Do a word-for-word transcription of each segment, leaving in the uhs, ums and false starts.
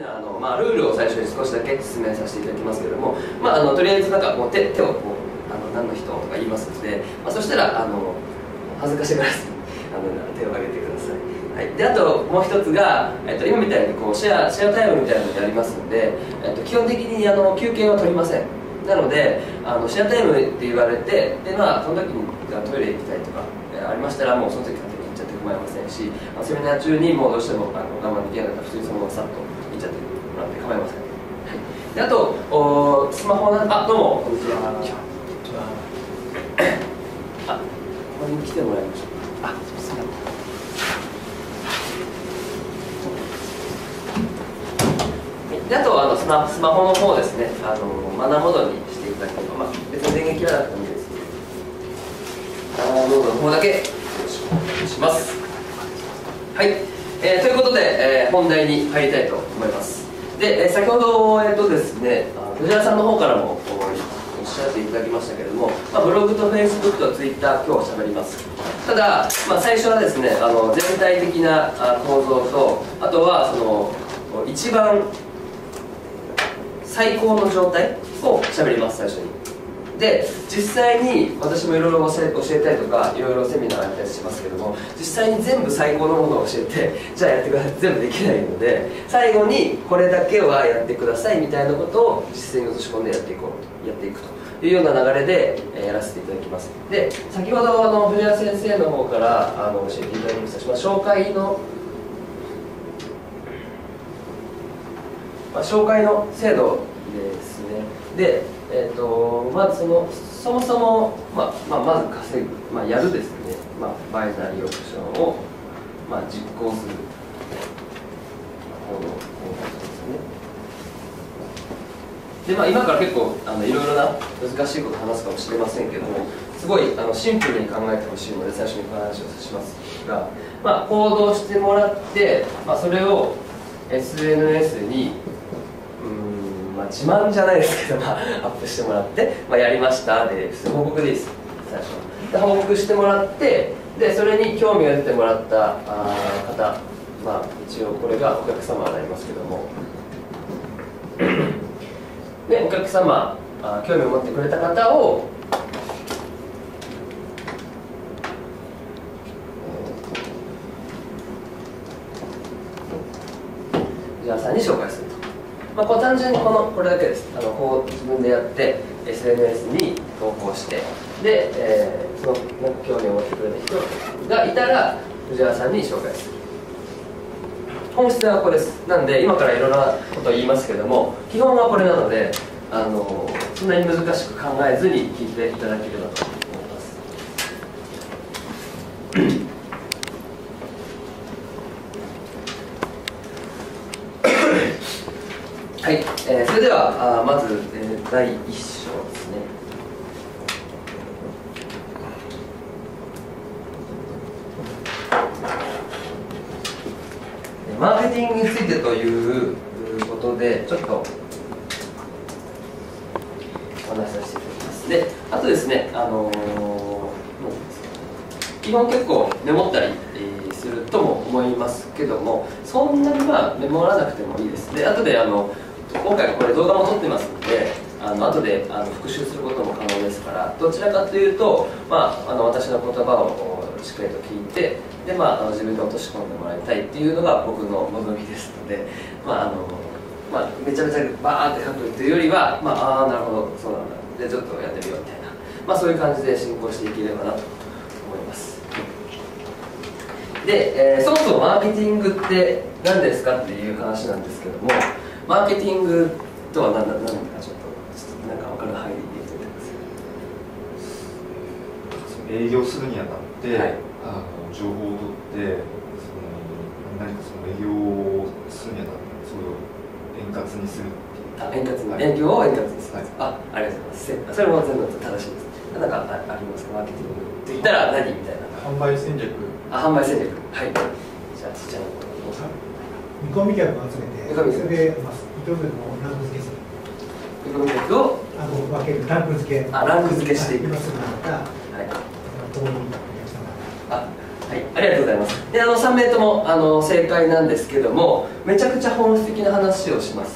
なあの、まあ、ルールを最初に少しだけ説明させていただきますけれども、まあ、あのとりあえずなんかもう 手, 手をこうあの何の人とか言いますので、まあ、そしたらあの恥ずかしがらずにあの手を挙げてください。はい、であともう一つが、えっと、今みたいにこうシェアシェアタイムみたいなのをやりますので、えっと、基本的にあの休憩は取りません。なのであのシェアタイムって言われて、で、まあ、その時にトイレ行きたいとかありましたら、もうその時から行っちゃって構いませんし、まあ、セミナー中にもうどうしてもあの我慢できなかったら普通にそのままさっと行っちゃってもらって構いません。はい、であとおスマホなあどうもこんにちは。あ、ここに来てもらいましょう。あ、すみません。であとあのスマ、スマホの方ですね、あのマナーモードにしていただければ、まあ、別に電源切らなくてもいいですけど、マナーモードの方だけよろしくお願いします。はい、えー、ということで、えー、本題に入りたいと思います。で、えー、先ほど、えーとですね、藤原さんの方からもおっしゃっていただきましたけれども、まあ、ブログとフェイスブックとツイッター今日しゃべります。ただ、まあ、最初はですね、あの全体的な構造と、あとはその一番最高の状態をしゃべります。最初にで実際に私もいろいろ教え、教えたりとかいろいろセミナーやったりしますけども、実際に全部最高のものを教えてじゃあやってください全部できないので、最後にこれだけはやってくださいみたいなことを実践に落とし込んでやっていこうとやっていくというような流れで、えー、やらせていただきます。で先ほどあの藤原先生の方からあの教えていただきました、まあ、紹介のまあ、紹介の制度ですね。で、えー、とまずそのそもそも、まあまあ、まず稼ぐ、まあ、やるですね、まあ、バイナリーオプションを、まあ、実行する行動ですね。で、まあ、今から結構あのいろいろな難しいことを話すかもしれませんけども、すごいあのシンプルに考えてほしいので最初にお話をしますが、まあ、行動してもらって、まあ、それを エスエヌエス にまあ、自慢じゃないですけど、まあ、アップしてもらって、まあ、やりましたで報告でいいです。最初で報告してもらって、でそれに興味が出てもらったあ方、まあ、一応これがお客様になりますけどもでお客様あ興味を持ってくれた方を藤原さんに紹介する。まあ、こう単純にこのこれだけです。あのこう自分でやって エスエヌエス に投稿して、で、えー、その興味を持ってくれた人がいたら藤原さんに紹介する。本質はここです。なんで今からいろんなことを言いますけども、基本はこれなので、あのそんなに難しく考えずに聞いていただければと思います。はい、えー、それではあまず、えー、だいいっ章ですね。マーケティングについてということでちょっとお話しさせていただきます。で、あとですね、あのー、基本結構メモったり、えー、するとも思いますけども、そんなにまあメモらなくてもいいです。で、後であの今回これ動画も撮ってますので、あの後であの復習することも可能ですから、どちらかというと、まあ、あの私の言葉をしっかりと聞いて、で、まあ、あの自分で落とし込んでもらいたいっていうのが僕の望みですので、まああのまあ、めちゃめちゃバーって書くというよりは、まあ、ああなるほどそうなんだ、でちょっとやってみようみたいな、まあ、そういう感じで進行していければなと思います。で、えー、そもそもマーケティングって何ですかっていう話なんですけども、マーケティングとは何だ何だかちょっとなんか分かる範囲で言ってください。 営業するにあたって、はい、あの情報を取ってその何かその営業をするにあたってそれを円滑にするっていう。 あ、円滑に、営業を円滑にする、はい、あ、ありがとうございます。それも全部正しいです。なんか あ, ありますか、マーケティングって言ったら何みたいな。 販売戦略。 あ、販売戦略、はい。じゃあちっちゃなこと見込み客を集めて、それで、まあ、見込み客をランク付けする。 見込み客をあの分ける、ランク付け。 あ、ランク付けしていく。 今すぐなった、 はい。 こういうお客様。 あ、はい、あありがとうございます。で、あのさん名ともあの正解なんですけども、めちゃくちゃ本質的な話をします。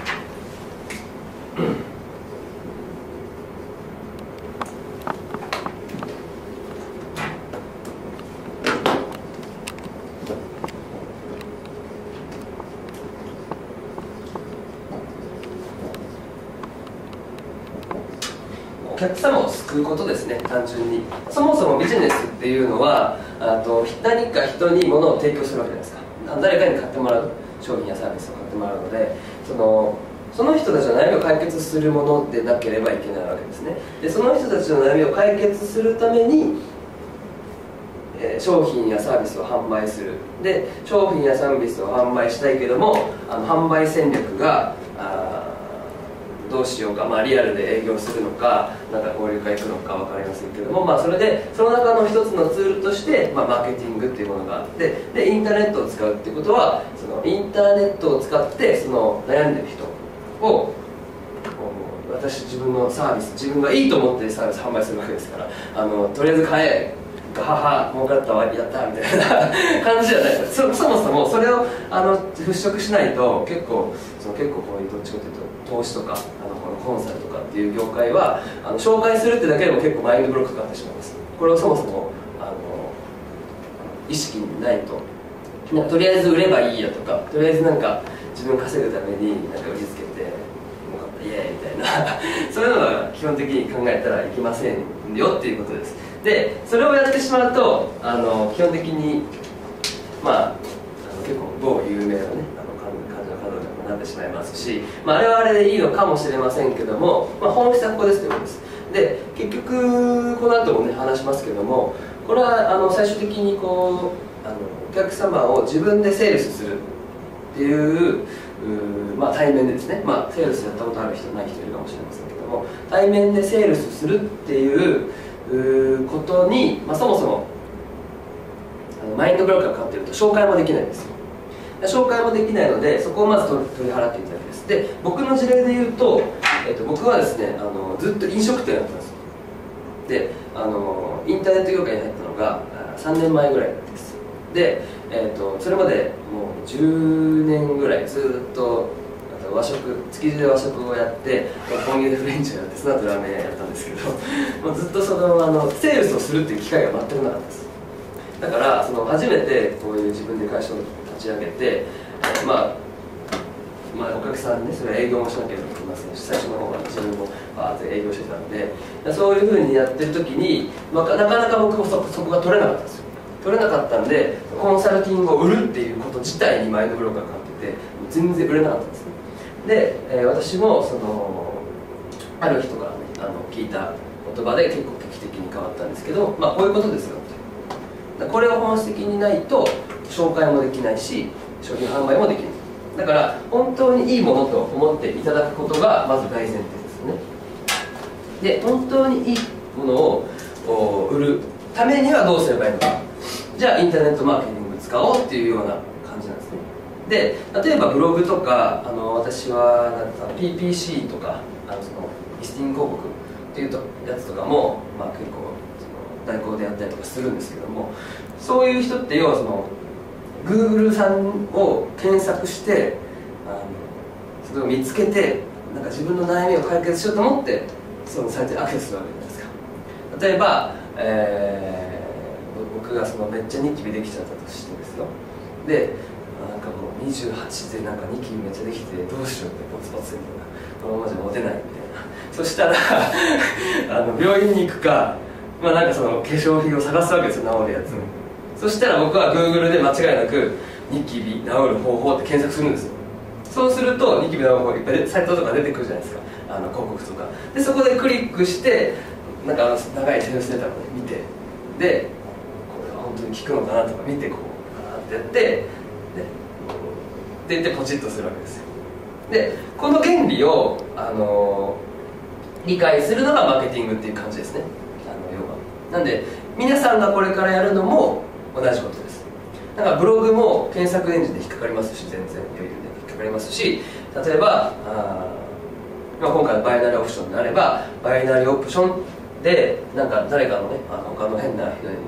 お客様を救うことですね、単純に。そもそもビジネスっていうのは、あと何か人に物を提供するわけじゃないですか。誰かに買ってもらう、商品やサービスを買ってもらうので、そのその人たちの悩みを解決するものでなければいけないわけですね。でその人たちの悩みを解決するために、えー、商品やサービスを販売する。で商品やサービスを販売したいけども、あの販売戦略があどうしようか、まあ、リアルで営業するのか、なんか交流会行くのか分かりませんけども、まあ、それでその中の一つのツールとして、まあ、マーケティングっていうものがあって、でインターネットを使うっていうことは、そのインターネットを使ってその悩んでる人を、私自分のサービス、自分がいいと思ってサービス販売するわけですから、あのとりあえず買え、ガハハ儲かったわ、やったみたいな感じじゃないです。 そ, そもそもそれをあの払拭しないと、結構その結構こういうどっちかというと投資とか、あのこのコンサルとかっていう業界は、あの紹介するってだけでも結構マインドブロックかかってしまいます。これをそもそもあの意識にないと、なんかとりあえず売ればいいやとか、とりあえずなんか自分稼ぐためになんか売りつけて儲かったイエーイみたいなそういうのが基本的に考えたらいけませんよっていうことです。でそれをやってしまうと、あの基本的にまあ、あの結構某有名なね、あの患者の方になってしまいますし、まあ、あれはあれでいいのかもしれませんけども、まあ、本質はここですということです。で結局この後もね話しますけども、これはあの最終的にこうあのお客様を自分でセールスするっていう、うまあ、対面でですね、まあ、セールスやったことある人ない人いるかもしれませんけども、対面でセールスするっていうことに、まあ、そもそもあのマインドブロックがかかっていると紹介もできないんですよ。紹介もできないので、そこをまず取り払っていただきます。で僕の事例で言うと、えっと、僕はですね、あのずっと飲食店やってたんですよ。であのインターネット業界に入ったのがさんねんまえぐらいです。で、えっと、それまでもうじゅうねんぐらいずっと和食、築地で和食をやって、本気でフレンチをやって、その後ラーメン屋やったんですけどもうずっとそのあのセールスをするっていう機会が全くなかったです。だからその初めてこういう自分で会社を立ち上げて、まあ、まあお客さんにね、それは営業もしなければいけませんし、最初の方は自分もバーって営業してたんで、そういうふうにやってる時に、まあ、なかなか僕も そ, そこが取れなかったんですよ。取れなかったんで、コンサルティングを売るっていうこと自体にマインドブロックがかかってて、全然売れなかったんですね。で、えー、私もそのある人からね、あの聞いた言葉で結構劇的に変わったんですけど、まあこういうことですよって。これを本質的にないと紹介もできないし、商品販売もできない。だから本当にいいものと思っていただくことがまず大前提ですよね。で本当にいいものを売るためにはどうすればいいのか。じゃあインターネットマーケティング使おうっていうような感じなんですね。で例えばブログとか、あの私はなんか ピーピーシー とか、あのそのリスティング広告っていうとやつとかも、まあ、結構その代行でやったりとかするんですけども、そういう人って要はその Google さんを検索して、あのそれを見つけて、なんか自分の悩みを解決しようと思ってそのサイトにアクセスするわけじゃないですか。例えば、えー、僕がそのめっちゃニキビできちゃったとしてですよ。でなんかもうにじゅうはちでなんかニキビめっちゃできてどうしようってポツポツみたいな、このままじゃモテないみたいな。そしたらあの病院に行くか、まあ、なんかその化粧品を探すわけですよ、治るやつを。そしたら僕は Google で間違いなくニキビ治る方法って検索するんですよ。そうするとニキビ治る方法いっぱいサイトとか出てくるじゃないですか、あの広告とかで。そこでクリックしてなんかあの長いセールスネタを、ね、見て、でこれは本当に効くのかなとか見て、こうガーってやってでででポチッとするわけですよ。でこの原理を、あのー、理解するのがマーケティングっていう感じですね、あの要は。なんで皆さんがこれからやるのも同じことです。だからブログも検索エンジンで引っかかりますし、全然余裕で引っかかりますし、例えばあ、まあ、今回バイナリーオプションであればバイナリーオプションでなんか誰かのね、あの他の変な人に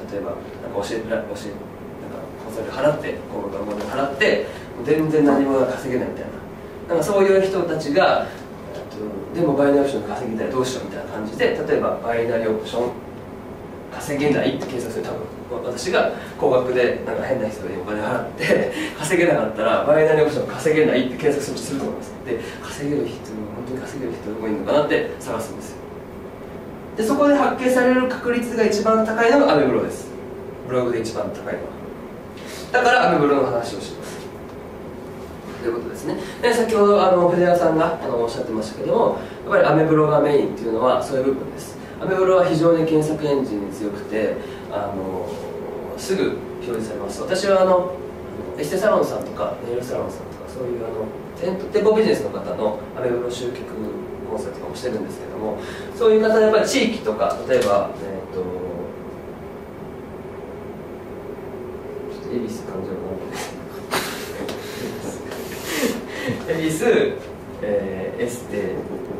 例えばなんか教えて教えなんかコンサル払って高額なお金払って全然何も稼げないみたいな、なんかそういう人たちがでもバイナリーオプション稼ぎたいどうしようみたいな感じで、例えばバイナリーオプション稼げないって検索すると、多分私が高額でなんか変な人にお金払って稼げなかったらバイナリーオプション稼げないって検索すると思います。で稼げる人、本当に稼げる人どこにいるのかなって探すんですよ。でそこで発見される確率が一番高いのがアメブロです。ブログで一番高いのはだからアメブロの話をしますということですね。で先ほどあのペデラさんがあのおっしゃってましたけども、やっぱりアメブロがメインっていうのはそういう部分です。アメブロは非常に検索エンジンに強くて、あのすぐ表示されます。私はあのエステサロンさんとかネイルサロンさんとかそういうあの店舗ビジネスの方のアメブロ集客コンサルとかもしてるんですけども、そういう方はやっぱり地域とか、例えば、えー、とちょっと恵比寿感情が恵比寿、えー、エステ、え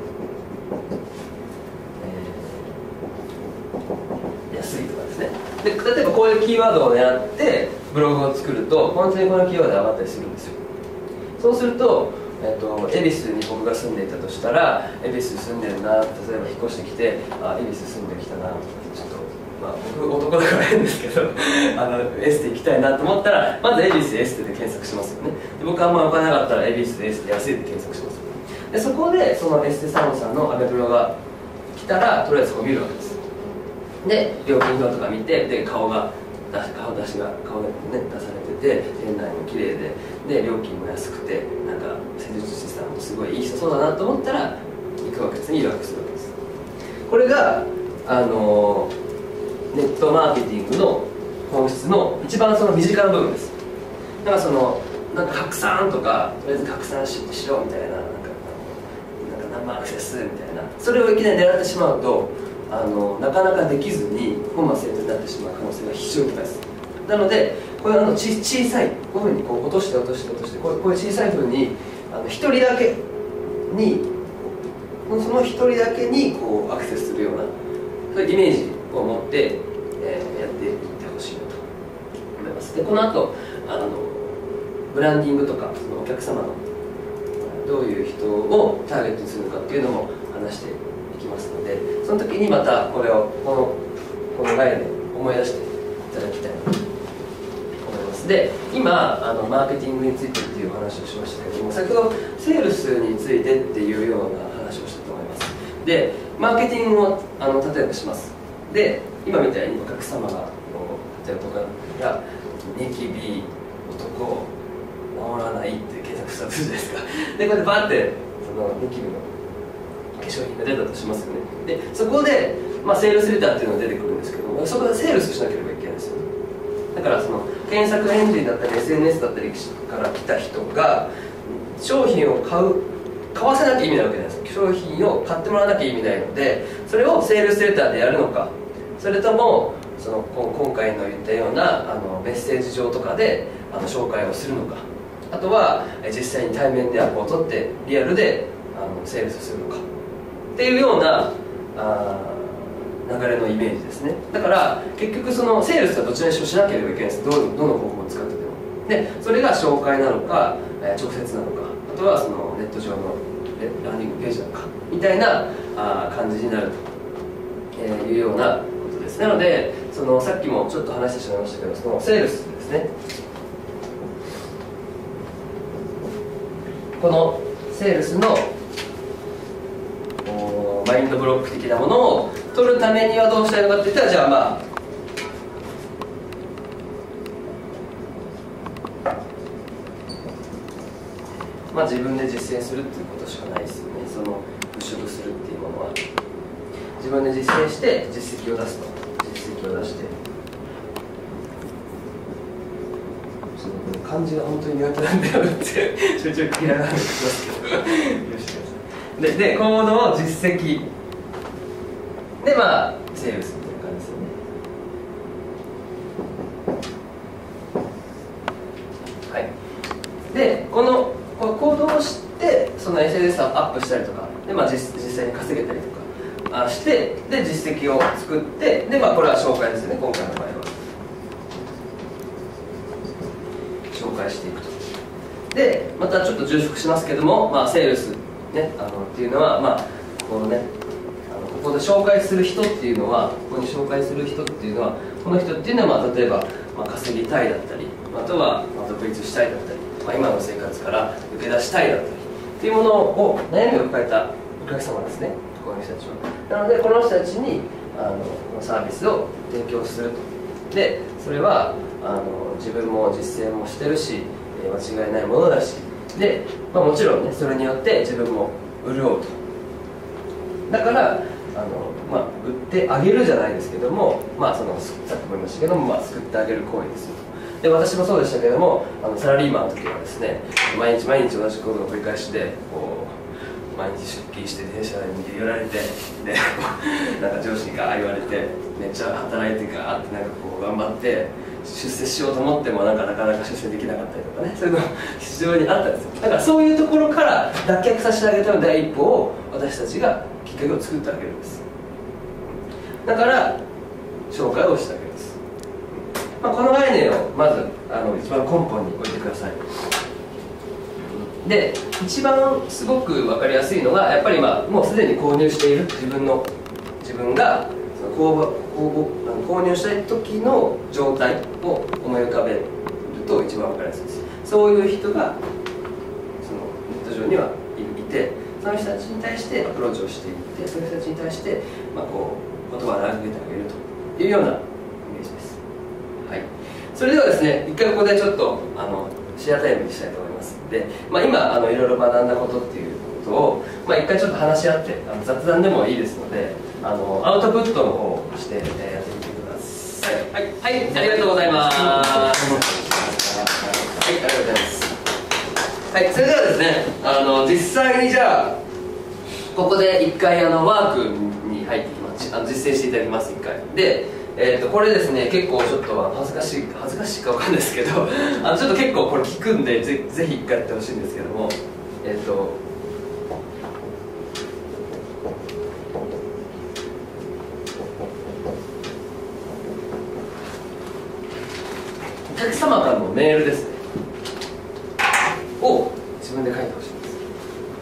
ー、安いとかですね。で例えばこういうキーワードを狙ってブログを作ると本当にこのキーワードが上がったりするんですよ。そうするとえー、と恵比寿に僕が住んでいたとしたら、恵比寿住んでるな、例えば引っ越してきて、あ、恵比寿住んできたな、ちょっと、まあ、僕男だから変ですけどあのエステ行きたいなと思ったら、まず恵比寿エステで検索しますよね。で僕あんまお金なかったら恵比寿エステ安いで検索します。でそこでそのエステサロンさんのアメブロが来たら、とりあえずこう見るわけです。で料金表とか見て、で顔が顔出しが顔が、ね、出されてて、店内も綺麗で、で料金も安くて、なんか施術師さんもすごいいい人そうだなと思ったら行くわけですね、予約するわけです。これがあのネットマーケティングの本質の一番その身近な部分です。だからそのなんか拡散とか、とりあえず拡散 し, しろみたいな、なんかなんか生アクセスみたいな、それをいきなり狙ってしまうと、あのなかなかできずに本末転倒になってしまう可能性が非常に高いです。なのでこういうあのち小さいこういうふうにこう落として落として落としてこうこういう小さいふうにあの一人だけにその一人だけにこうアクセスするようなそういうイメージを持って、えー、やっていってほしいなと思います。でこの後あのブランディングとかそのお客様のどういう人をターゲットにするのかっていうのも話していきますので、その時にまたこれをこのこの概念を思い出していただきたいなと思います。で今あのマーケティングについてっていう話をしましたけれども、先ほどセールスについてっていうような話をしたと思います。でマーケティングをあの例えばします。で今みたいにお客様が例えば僕がニキビ男治らないって検索したとするじゃないですか。でこうやってバーってそのニキビの化粧品が出たとしますよね。でそこで、まあ、セールスレターっていうのが出てくるんですけども、そこでセールスしなければいけないんですよね。だからその検索エンジンだったり エスエヌエス だったりから来た人が商品を買う買わせなきゃ意味ないわけじゃないですか。商品を買ってもらわなきゃ意味ないので、それをセールスレターでやるのか、それともその今回の言ったようなあのメッセージ上とかであの紹介をするのか、あとは実際に対面でアポを取ってリアルであのセールスするのかっていうようなあ流れのイメージですね。だから結局そのセールスはどちらにしろしなければいけないです。ど, どの方法を使ってても。でそれが紹介なのか、えー、直接なのか、あとはそのネット上のランディングページなのかみたいなあ感じになると、えー、いうようなことです。なのでそのさっきもちょっと話してしまいましたけど、そのセールスですね、このセールスのマインドブロック的なものを取るためにはどうしたらいいのかっていったら、じゃあまあまあ自分で実践するっていうことしかないですよね。その払拭するっていうものは自分で実践して実績を出すと。実績を出して、漢字が本当に苦手なんだよってちょいちょい嫌いな話しますけど許してください。で、で行動を実績でまあセールスみたいな感じですよね。はい。でこのこの行動をしてその エスエヌエス をアップしたりとかで、まあ、実, 実際に稼げたりとかあしてで実績を作ってで、まあ、これは紹介ですよね、今回の場合は。 紹介していくと。でまたちょっと重複しますけども、まあ、セールス、ね、あのっていうのは、まあこのね、あのここで紹介する人っていうのはここに紹介する人っていうのはこの人っていうのは、まあ、例えば、まあ、稼ぎたいだったり、あとは、まあ、独立したいだったり、まあ、今の生活から抜け出したいだったりっていうものを悩みを抱えたお客様ですね、この人たちは。なのでこの人たちにあのこのサービスを提供すると。でそれはあの自分も実践もしてるし間違いないものだし、で、まあ、もちろんねそれによって自分も潤うと。だからあの、まあ、売ってあげるじゃないですけども、まあ、そのさっきも言いましたけども、まあ、救ってあげる行為ですよと。で私もそうでしたけども、あのサラリーマンの時はですね、毎日毎日同じことを繰り返してこう毎日出勤して電車に揺られて、でなんか上司が言われてめっちゃ働いてガーってなんかこう頑張って出世しようと思ってもなんかなかなか出世できなかったりとかね、そういうの非常にあったんですよ。だからそういうところから脱却させてあげるための第一歩を私たちがきっかけを作ってあげるんです。だから紹介をしてあげるんです、まあ、この概念をまずあの一番根本に置いてください。で一番すごく分かりやすいのがやっぱり、まあ、もうすでに購入している自分の自分がその購購購入したい時の状態を思い浮かべると一番分かりやすいです。そういう人がそのネット上にはいて、その人たちに対してアプローチをしていって、その人たちに対して、まあ、こう言葉を投げてあげるというようなイメージです。はい、それではですね、一回ここでちょっとあのシェアタイムにしたいと思いますので、まあ、今あのいろいろ学んだことっていうことを、まあ、一回ちょっと話し合ってあの雑談でもいいですので、あのアウトプットの方をして、えー、やってみてください。はい、はい、ありがとうございます。はい、ありがとうございます。はい、それではですね、あの実際にじゃあここで一回あのワークに入ってきます。あの実践していただきます。一回で、えー、とこれですね、結構ちょっと恥ずかしい恥ずかしいかわかんないですけどあのちょっと結構これ聞くんで ぜ, ぜひ一回やってほしいんですけども、えっ、ー、とお客様からのメールですねを自分で書いてほしいんです。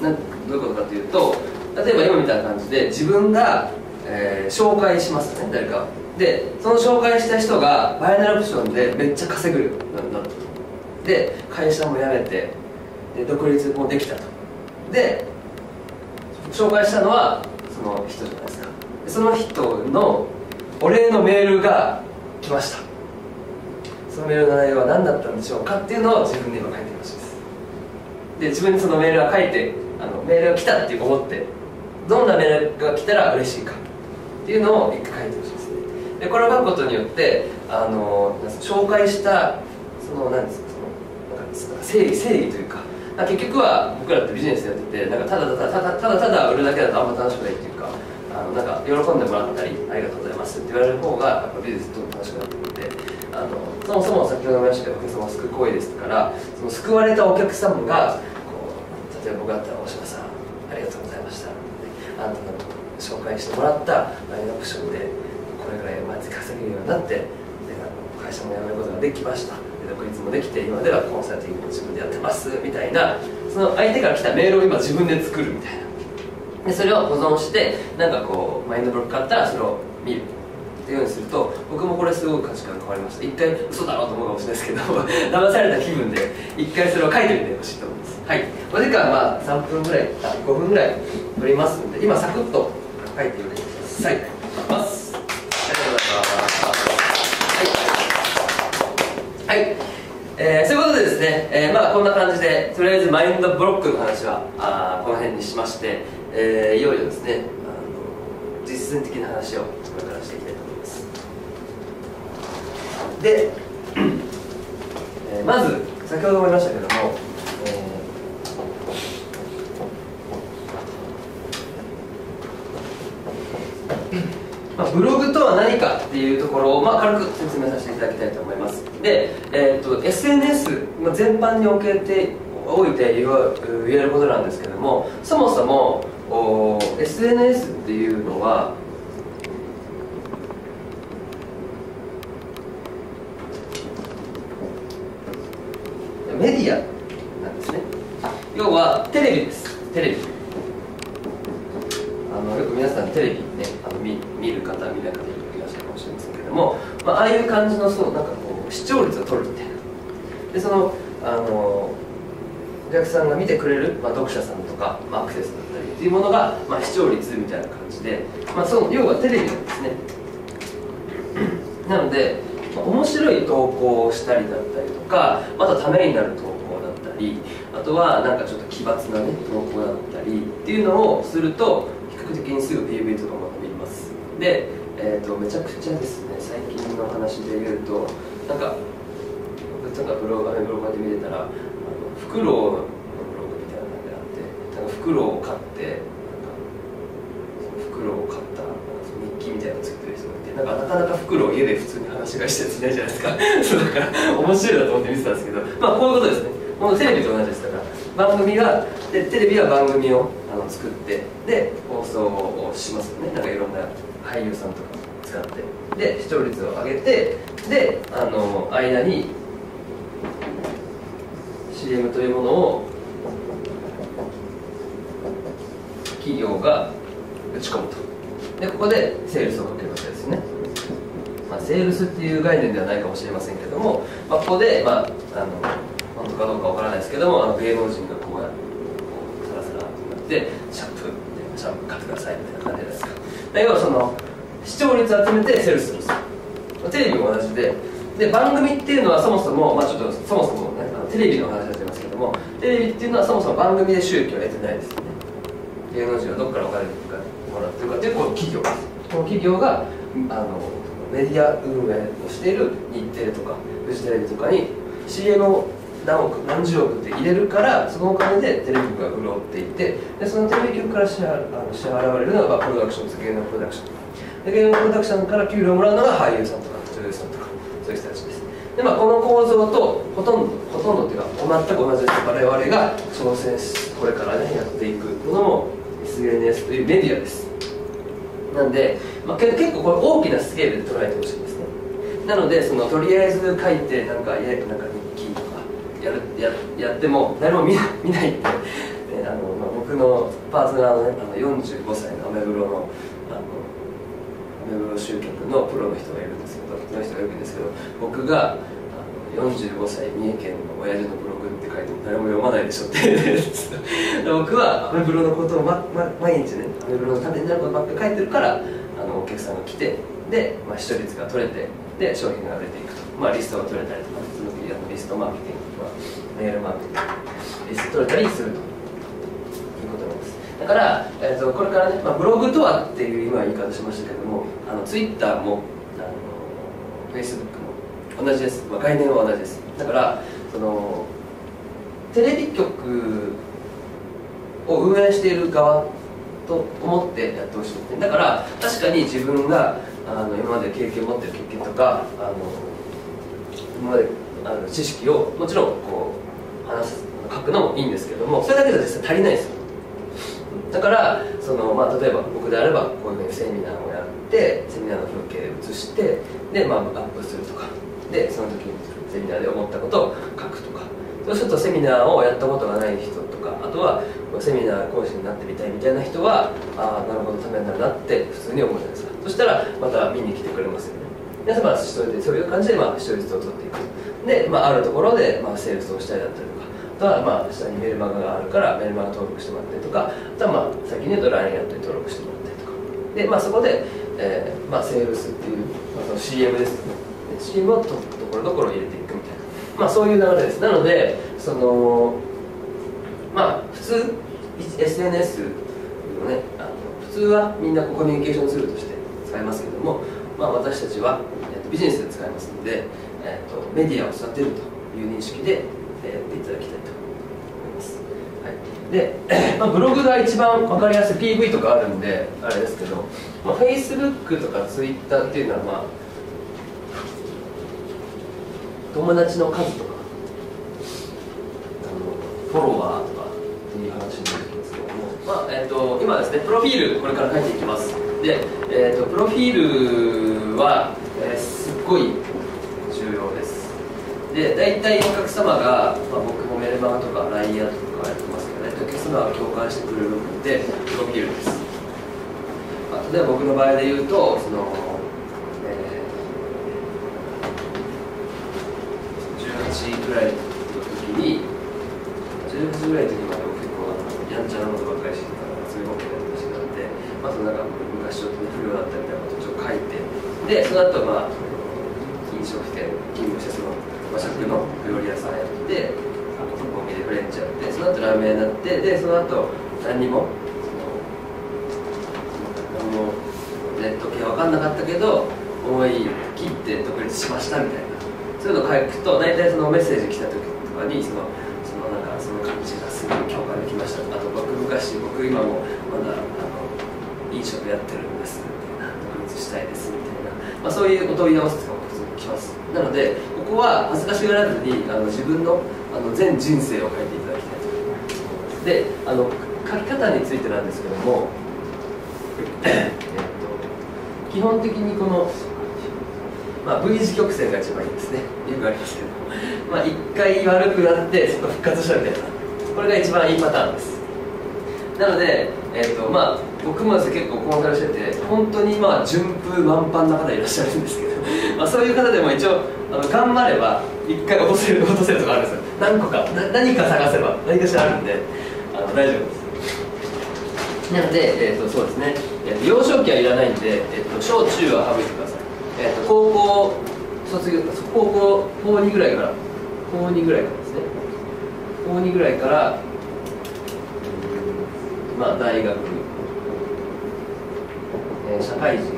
なんどういうことかというと、例えば今みたいな感じで自分が、えー、紹介しますね、誰かで、その紹介した人がファイナルオプションでめっちゃ稼ぐようになったと。で会社も辞めてで独立もできたと。で紹介したのはその人じゃないですか。その人のお礼のメールが来ました。そのメールの内容は何だったんでしょうかっていうのを自分で今書いてほしいです。で自分にそのメールが書いて、あのメールが来たって思ってどんなメールが来たら嬉しいかっていうのを一回書いてほしいですね。でこれを書くことによってあの紹介したその何ですか、そのなんか正義正義というか、結局は僕らってビジネスやってて、なんかただただただただただ売るだけだとあんま楽しくないっていうか、あのなんか喜んでもらったりありがとうございますって言われる方がやっぱビジネスとても楽しくなってくるので、あのそもそも先ほども言いましたけどお客様を救う行為ですから、その救われたお客様がこう、例えば僕だったら大島さんありがとうございました、あなたの紹介してもらったラインオプションでこれぐらい毎月稼げるようになって、で会社も辞めることができました、で独立もできて今ではコンサルティングも自分でやってますみたいな、その相手から来たメールを今自分で作るみたいな。でそれを保存して、なんかこうマインドブロックがあったらそれを見るっていうようにすると、僕もこれすごく価値観変わりました。一回嘘だろうと思うかもしれないですけど騙された気分で一回それを書いてみてほしいと思います。はい、お時間はさんぷんぐらい、あごふんぐらい取りますので、今サクッと書いてみてください。ます。ありがとうございます。はい、はい、えー、そういうことでですね、えー、まあこんな感じでとりあえずマインドブロックの話はあこの辺にしまして、えー、いよいよですね、あの実践的な話をこれからしていきたいと思います。で、えー、まず先ほども言いましたけども、えーまあ、ブログとは何かっていうところを、まあ、軽く説明させていただきたいと思います。で、えー、と エスエヌエス 全般におけておいて言えることなんですけども、そもそも エスエヌエス っていうのはメディアなんですね。要はテレビです。テレビ、あのよく皆さんテレビね、あの 見, 見る方見ない方いらっしゃるかもしれませんけども、まあ、ああいう感じのそうなんかこう視聴率を取るみたいな。でそのあのお客さんが見てくれる、まあ、読者さんとか、まあ、アクセスだったりっていうものが、まあ、視聴率みたいな感じで、まあ、その要はテレビなんですね。なので、まあ、面白い投稿をしたりだったりとか、またためになる投稿だったり、あとはなんかちょっと奇抜なね投稿だったりっていうのをすると比較的にすぐ ピーブイ とかも伸びます。で、えー、とめちゃくちゃですね、最近の話で言うとなんかなんかブログアメブログで見てたら、あのフクロウのブログみたいなのがあって、なんかフクロウを飼ってなんかフクロウを飼った日記みたいなのを作ってる人がいて、なんかなかなかフクロウ家で普通に話し飼いしてるやついないじゃないですかそうだから面白いなと思って見てたんですけど、まあこういうことですね。このテレビと同じです。だから番組がでテレビは番組をあの作ってで放送をしますよね。なんかいろんな俳優さんとか使ってで視聴率を上げて、であの間にシーエム というものを企業が打ち込むと。でここでセールスをかけるわけですね。まあ、セールスっていう概念ではないかもしれませんけども、まあ、ここで、まあ、あの本当かどうかわからないですけども、あの芸能人がこうやってサラサラってなってシャンプーシャンプー買ってくださいみたいな感じじゃないですか。要はその視聴率を集めてセールスするんですよ。テレビも同じで、で番組っていうのはそもそも、まあ、ちょっとそもそもね、テレビの話になってますけども、テレビっていうのはそもそも番組で収益を得てないですよね。芸能人はどこからお金もらってるかというこの企業です。この企業があのメディア運営をしている日テレとかフジテレビとかに シーエム を何億何十億って入れるから、そのお金でテレビ局が潤っていて、でそのテレビ局から支払あの支払われるのがプロダクションです。芸能プロダクションで芸能プロダクションから給料をもらうのが俳優さんとか女優さんとかそういう人たちです。で、まあ、この構造とほとんどほとんどっていうか全く同じです。我々が挑戦しこれからねやっていくものも エスエヌエス というメディアです。なんで、まあ、結構これ大きなスケールで捉えてほしいんですね。なのでそのとりあえず書いてなんかなんか日記とかやる や, やっても誰も見ない見ないって、ね、あのまあ、僕のパートナーの、ね、あのよんじゅうごさいのアメブロのあのアメブロ集客のプロの人がいるんですけど、その人がいるんですけど、僕があのよんじゅうごさい三重県の親父のブログって書いても誰も読まないでしょって僕はアメブロのことを、まま、毎日ねアメブロのためになることばっかり書いてるから、あのお客さんが来て、で、まあ、視聴率が取れて、で商品が売れていくと、まあ、リストが取れたりとか、その時あのリストマーケティングとかメールマーケティングリスト取れたりするということなんです。だから、えー、とこれからね、まあ、ブログとはっていう今言い方しましたけども、あのツイッターもあのフェイスブックも同じです、まあ、概念は同じです。だからそのテレビ局を運営している側と思ってやってほしいんですね。だから確かに自分があの今まで経験を持っている経験とか、あの今まであの知識をもちろんこう話す書くのもいいんですけども、それだけでは実際足りないですよ。だからその、まあ、例えば僕であればこういうふうにセミナーをやってセミナーの風景を写してで、まあ、アップするとかで、その時にセミナーで思ったことを書くとか、そうするとセミナーをやったことがない人とか、あとはセミナー講師になってみたいみたいな人は、ああなるほどためになるなって普通に思うじゃないですか。そしたらまた見に来てくれますよね。で、まあ、そういう感じで、まあ、視聴率を取っていく。で、まあ、あるところで、まあ、セールスをしたりだったりとか、あとは、まあ、下にメルマガがあるからメルマガ登録してもらったりとか、あとは、まあ、先に言うと ライン アットに登録してもらったりとかで、まあ、そこで、えーまあ、セールスっていう、まあ、その シーエム ですよね。 シーエム をところどころ入れていくみたいな、まあ、そういう流れです。なのでそのまあ普通 エスエヌエス のね、あの普通はみんなコミュニケーションツールとして使いますけども、まあ、私たちは、えー、とビジネスで使いますので、えー、とメディアを育てるという認識でやっていただきたいと思います。はい、で、まあ、ブログが一番分かりやすい ピーブイ とかあるんであれですけど、まあ、Facebook とか Twitter っていうのは、まあ、友達の数とかあのフォロワーとかっていう話になってきますけども、まあえー、と今ですねプロフィールこれから書いていきます。で、えー、とプロフィールは、えー、すっごい重要です。 で大体お客様が、まあ、僕もメルマガとか ライン アットとかやってますけど、大体お客様が共感してくれる部分ってプロフィールです。まあ、例えば僕の場合で言うとその、えー、じゅうはちぐらいの時にじゅうはちぐらいの時まで僕結構やんちゃなことばっかりしてたからそういうわけだったしなんで、まずなんか昔ちょっと不良だったみたいなことをちょっと書いて、でその後まあ飲食店勤務してその和食の料理屋さんやって、コンビニでフレンチやって、その後ラーメン屋になって、でその後何にもその何もネット系分かんなかったけど思い切って独立しましたみたいな、そういうのを書くと大体そのメッセージ来た時とかにそのそのなんかその感じがすごい共感できました。あと僕昔僕今もまだあの飲食やってるんですみたいな、独立したいですみたいな、まあ、そういうお問い合わせとかも普通に来ます。なのでここは恥ずかしがらずにあの自分のあの全人生を書いていただきたいと思います。であの書き方についてなんですけども、えっと、基本的にこの、まあ、V 字曲線が一番いいですね。よくありますけど、まあ、いっかい悪くなってそこ復活したみたいな、これが一番いいパターンです。なので、えっとまあ、僕もですね結構コンサルしてて本当にまあ順風満帆な方いらっしゃるんですけどまあそういう方でも一応あの頑張ればいっかい落とせる落とせるとかあるんですよ。何個かな何か探せば何かしらあるんであの大丈夫です。なので、えー、とそうですね、えー、と幼少期はいらないんで、えー、と小中は省いてください。えー、と高校卒業高校高にぐらいから高にぐらいからですね高にぐらいからまあ大学、えー、社会人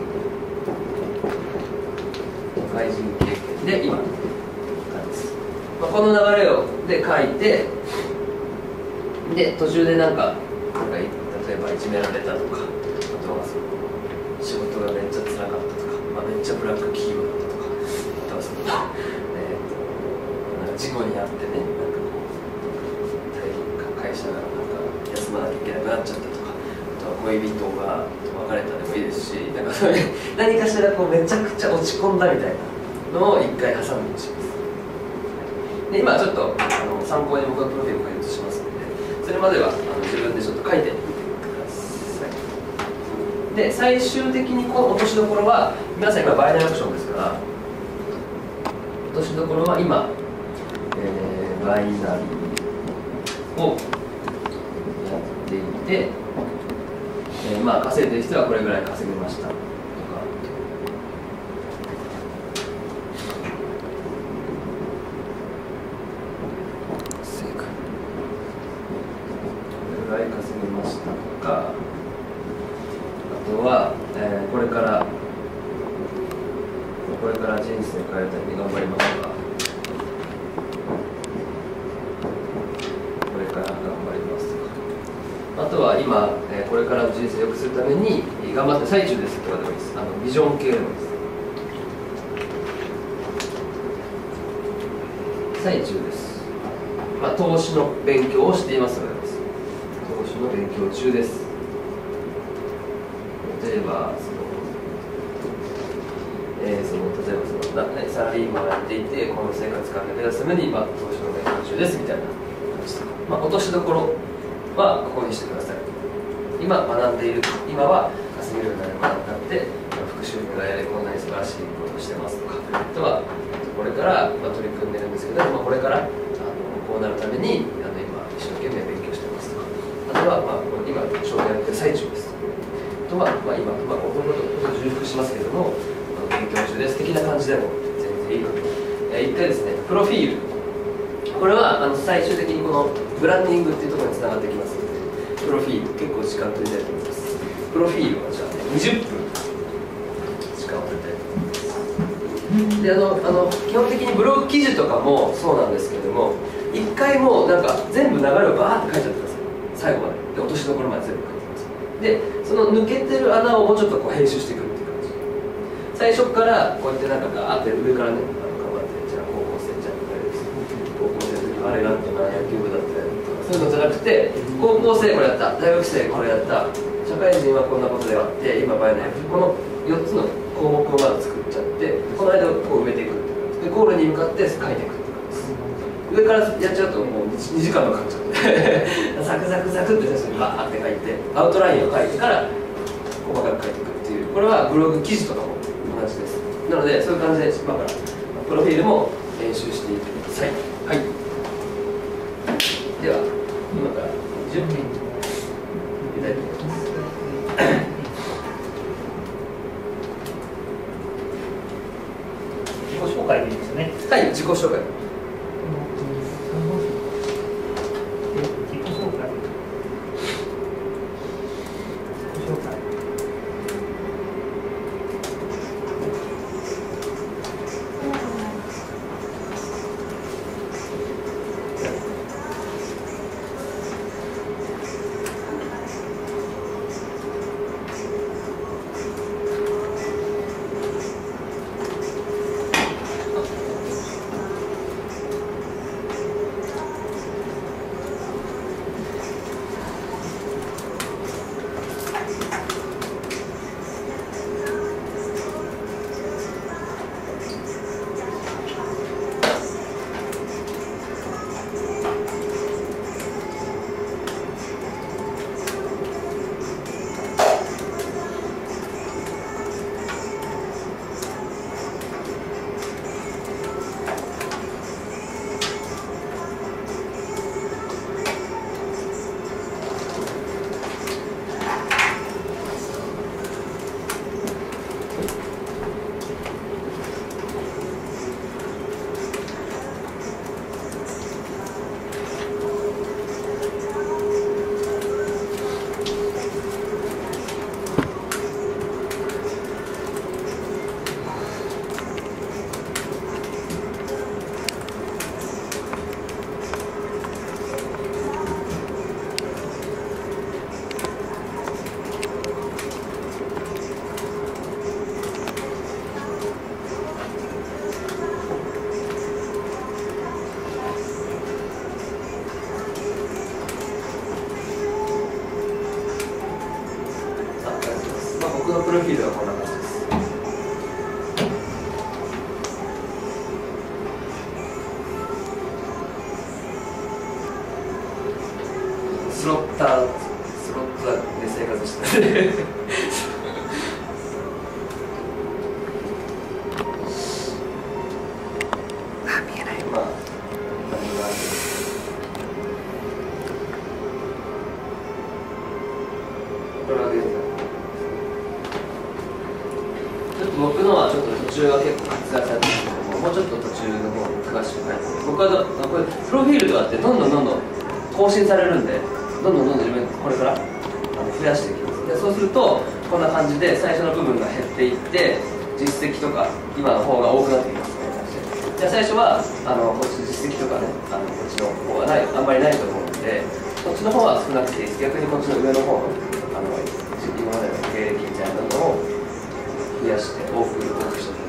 社会人経験で今です、まあ、この流れをで書いて、で途中でなんか、なんか例えばいじめられたとか、あとはその仕事がめっちゃ辛かったとか、まあ、めっちゃブラック企業だったとか、あとはその、えー、となんか事故に遭ってね、なんかこう会社がなんか休まなきゃいけなくなっちゃったとか、あとは恋人が別れたでもいいですし、なんかそういう何かしらこうめちゃくちゃ落ち込んだみたいなのを一回挟むようにします。で今ちょっとあの参考に僕はプロフィールを書いてしますので、それまではあの自分でちょっと書いてみてください。で最終的にこの落としどころは皆さん今バイナリーアクションですから、落としどころは今、えー、バイナリーをやっていて、えー、まあ稼いでる人はこれぐらい稼ぎましたとか、これぐらい稼ぎましたとか、あとは、えー、これからこれから人生を変えるために頑張りますとか、これから頑張りますとか、あとは今、えー、これからの人生を良くするために頑張って最中ですとかでもいいです。あのビジョン系でもいいです。最中です。まあ、投資の勉強をしていますのでです。投資の勉強中です。例えばその、えー、その例えばそのなサラリーマンをやっていてこの生活から抜け出すために、まあ、投資の勉強中ですみたいな感じとか、まあ、落としどころはここにしてください。今学んでいる、今は稼げるようになるまでになって副収入がやれこんなに素晴らしいことをしてますとか、あとはこれから、まあ、取り組んでるんですけど、まあ、これからあのこうなるためにあの今一生懸命勉強してますとか、あとは、まあ、今将来やってる最中ですとは、まあ、今、まあ、このことを重複しますけれども勉強中です的な感じでも全然いいので、えー、一回ですねプロフィール、これはあの最終的にこのブランディングっていうところにつながってきますので、プロフィール結構時間取りたいと思います。プロフィールはじゃあ、ね、にじゅっぷん時間を取りたいと思います。であのあの基本的にブログ記事とかもそうなんですけれども、一回もうなんか全部流れをバーって書いちゃってください。最後までで落としどころまで全部書いてください。でその抜けてる穴をもうちょっとこう編集していくっていう感じ。最初からこうやってなんかガーって上からね、あの頑張ってじゃあ高校生じゃん高校生の時あれがあったな、野球部だったよとかそういうのじゃなくて、高校生これやった、大学生これやった、社会人はこんなことではあって今バイナリーこのよっつの項目をまず作っちゃって、この間をこう埋めていくって感じで、ゴールに向かって書いていくって感じです。 上からやっちゃうともうにじかんもかかっちゃうんでザクザクザクって最初にバーって書いてアウトラインを書いてから細かく書いていくっていう、これはブログ記事とかも同じです。なのでそういう感じで今からプロフィールも練習していってください。はい、では今からじゅっぷんいきたいと思います。 自己紹介でいいですよね。 はい、自己紹介。 自己紹介。自己紹介。 僕のプロフィールはこんな感じです。スロッター、スロッターで生活してるあ、見えない。まあ、何がある。これは現在。僕のはちょっと途中は結構割愛されてるんですけども、もうちょっと途中の方に詳しく書いて、僕はどこれプロフィールとかってどんどんどんどん更新されるんで、どんどんどんどん自分これからあの増やしていきます。でそうするとこんな感じで最初の部分が減っていって実績とか今の方が多くなってきますね。じゃあ最初はあのこっち実績とかね、あのこっちの方はないあんまりないと思うので、こっちの方は少なくていいです。逆にこっちの上の方のあの今までの経歴みたいなのを増やして多く多くしてね。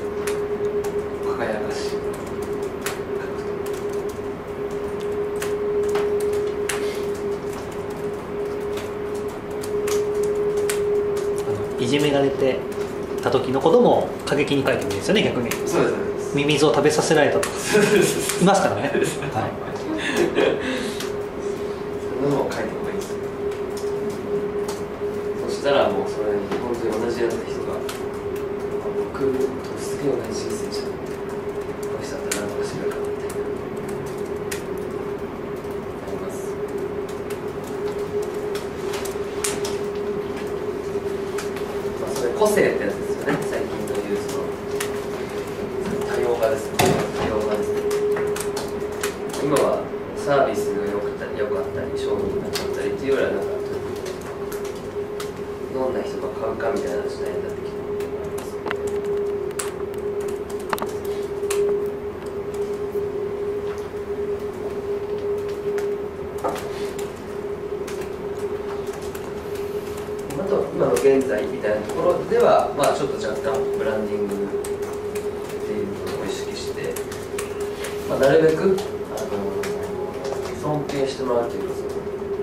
あいじめられてた時のことも過激に書いてもいいですよね、逆に。 そうです。 ミミズを食べさせられたとかいますからね。はい。 そういうのを書いてもいいです。そしたらもうそれに本当に同じような人が僕とすげえ同じ人生じゃん。この人だったら何とかしてくれるかなみたいな。あります。まあそれ個性ってやつですよね。最近の言うその多様化ですね。多様化ですね。今はサービスが良かったり良かったり商品が良かったりっていうよりはなんかどんな人が買うかみたいな時代になってきてると思います。あと今の現在みたいなところでは、まあ、ちょっと若干ブランディングっていうのを意識して、まあ、なるべくあの尊敬してもらうというか、その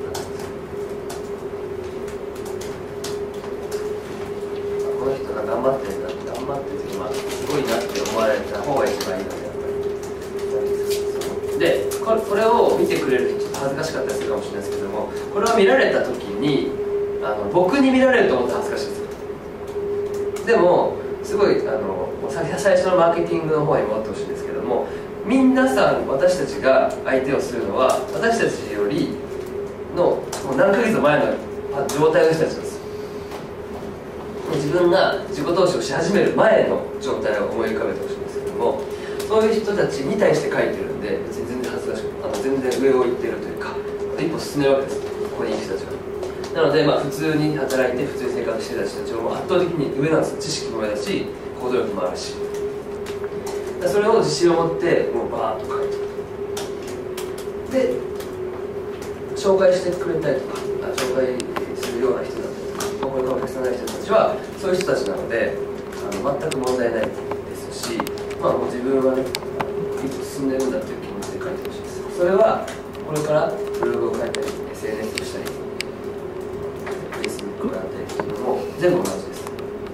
この人が頑張ってるんだって頑張ってる時、まあ、すごいなって思われた方が一番いいので、やっぱりでこれ、これを見てくれる人ちょっと恥ずかしかったりするかもしれないですけども、これを見られた時にあの僕に見られると思ったら恥ずかしいですよ。でもすごいあの最初のマーケティングの方に戻ってほしいんですけども、皆さん私たちが相手をするのは私たちよりのもう何ヶ月前の状態の人たちです。自分が自己投資をし始める前の状態を思い浮かべてほしいんですけども、そういう人たちに対して書いてるんで、別に全然恥ずかしくあの全然上を行ってるというか一歩進んでるわけです、ここにいる人たちは。なので、まあ、普通に働いて普通に生活してた人たちも圧倒的に上なんです。知識も上だし行動力もあるし、それを自信を持ってもうバーッと書いて、で紹介してくれたりとか紹介するような人だったりとか、これからお客さんの人たちはそういう人たちなのであの全く問題ないですし、まあ、もう自分はね一歩進んでるんだという気持ちで書いてほしいです。それはこれからブログを書いたり エスエヌエス をしたり Facebook があったりっていうのも全部同じです。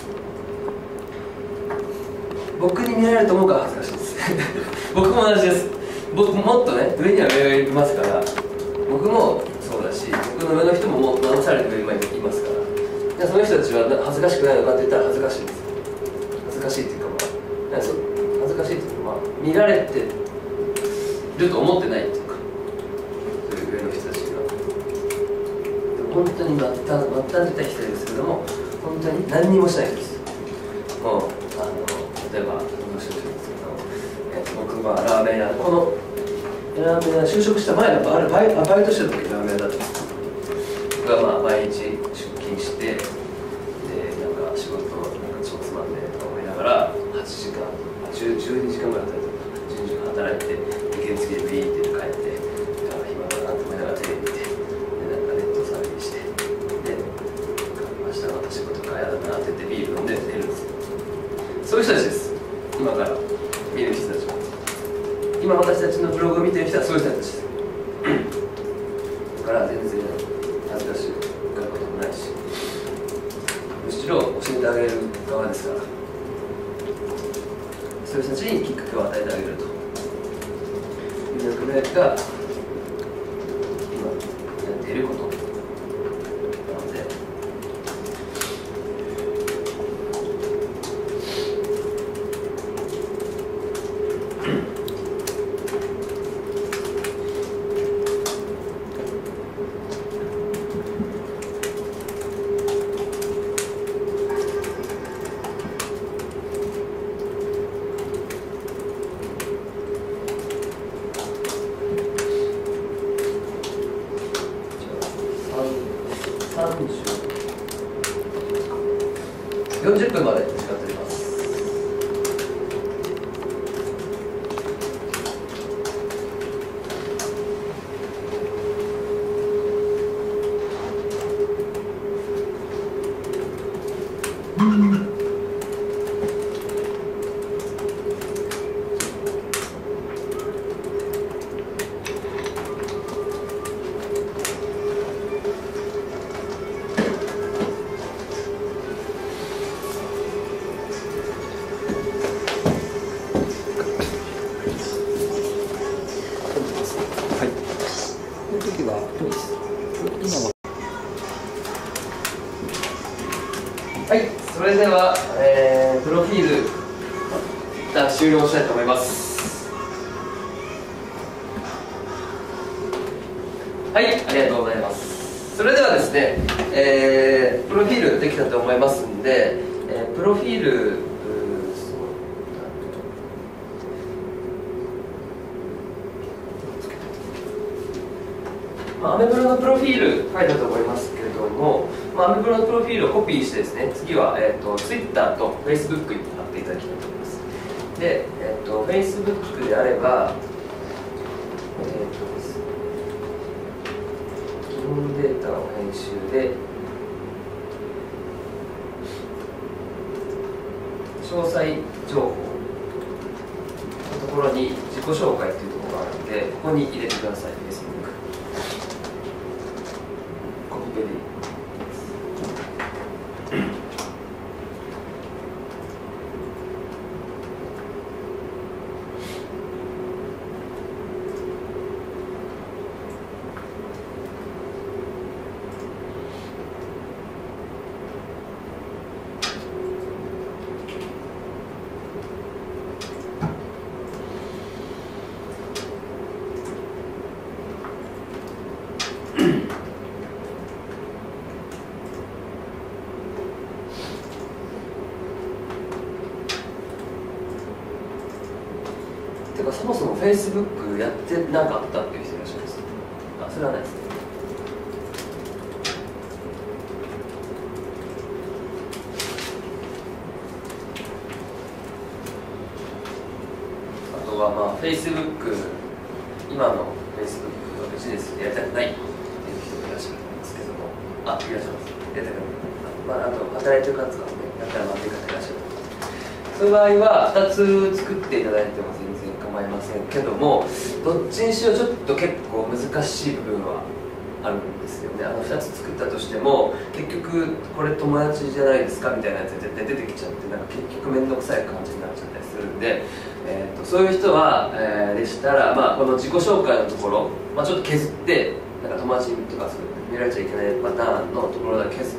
僕に見られると思うから恥ずかしいです僕も同じです。僕もっとね上には上がいますから、僕もそうだし僕の上の人ももっと直されて上にいますから、その人たちは恥ずかしくないのかって言ったら恥ずかしいです。恥ずかしいっていうか、まあ、恥ずかしいっていうか、まあ、見られてると思ってないっていうか、そういう上の人たちが本当に末端末端って言ったら失礼ですけども、本当に何にもしない人です。もうあの例えば面白いんですけど、えー、僕はラーメン屋、このラーメン屋就職した前のバイバイバイトしてた時ラーメン屋だったんです。僕はまあ毎日出勤して、でなんか仕事なんかちょっとつまんでと思いながらはちじかん、じゅうにじかんぐらい働いてじゅうにじかん働いて、原付でビーって帰って、暇だなと思いながらテレビ見て、でなんかネットサーフィンして、で明日の仕事が嫌だなって言ってビール飲んで寝るんですよ。そういう人たちです。今から見る人たちは。今私たちのブログを見てる人はそういう人たちです。だから全然恥ずかしがることもないし、むしろ教えてあげる側ですから、そういう人たちにきっかけを与えてあげるという役目が今やっていることなので、よんじゅっぷんまで使っております。 はい、それでは、えー、プロフィール一旦終了したいと思います。はい、ありがとうございます。それではですね、えー、プロフィールできたと思いますんで、えー、プロフィールまあ、アメブロのプロフィール書いたと思いますけれども、まあ、アメブロのプロフィールをコピーしてですね、次は、えー、と Twitter と Facebook に貼っていただきたいと思います。で、えー、と Facebook であれば、えーとですね、基本データを編集で、詳細情報のところに自己紹介というところがあるので、ここに入れてください。Facebookコピペでいいです。てかそもそも Facebook やってなかったっていう人いらっしゃいます。あ、それはないですね。あとはまあ Facebook 今の Facebook のビジネスでやりたくないっていう人もいらっしゃると思いますけども、あ、いらっしゃいます。やりたくない。まあ、あと働いてる方とかもね、やったら待ってる方いらっしゃる。そういう場合はふたつ作っていただいても全然構いませんけども、どっちにしろちょっと結構難しい部分はあるんですよね。あのふたつ作ったとしても結局これ友達じゃないですかみたいなやつが絶対出てきちゃって、なんか結局面倒くさい感じになっちゃったりするんで、えー、とそういう人は、えー、でしたら、まあ、この自己紹介のところ、まあ、ちょっと削ってなんか友達とかそう見られちゃいけないパターンのところだけ削って、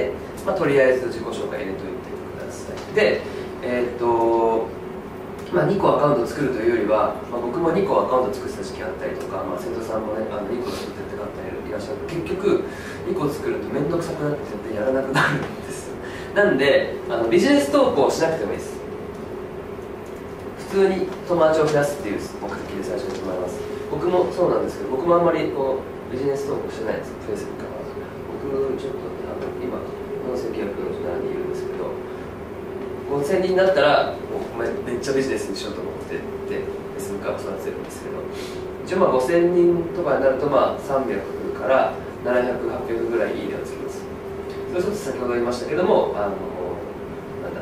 まあ、とりあえず自己紹介入れといてください。で、えーとまあ、にこアカウントを作るというよりは、まあ、僕もにこアカウント作ってた時期あったりとか、まあ、瀬戸さんもねあのにこ作ってって方いらっしゃる。結局にこ作ると面倒くさくなって絶対やらなくなるんですよ。なんであのビジネス投稿しなくてもいいです。普通に友達を増やすっていう目的で最初にやってもらいます。僕もそうなんですけど、僕もあんまりこうビジネス投稿してないんですよ、Facebook から。僕ちょっとあの今このせんきゅうひゃくよんじゅうななにんいるんですけど、ごせんにんになったらもうめっちゃビジネスにしようと思ってって Facebook から育てるんですけど、一応まあごせんにんとかになるとまあさんびゃくからななひゃく、はっぴゃくぐらいいいねをつけます。そうすると先ほど言いましたけども、あのなんだ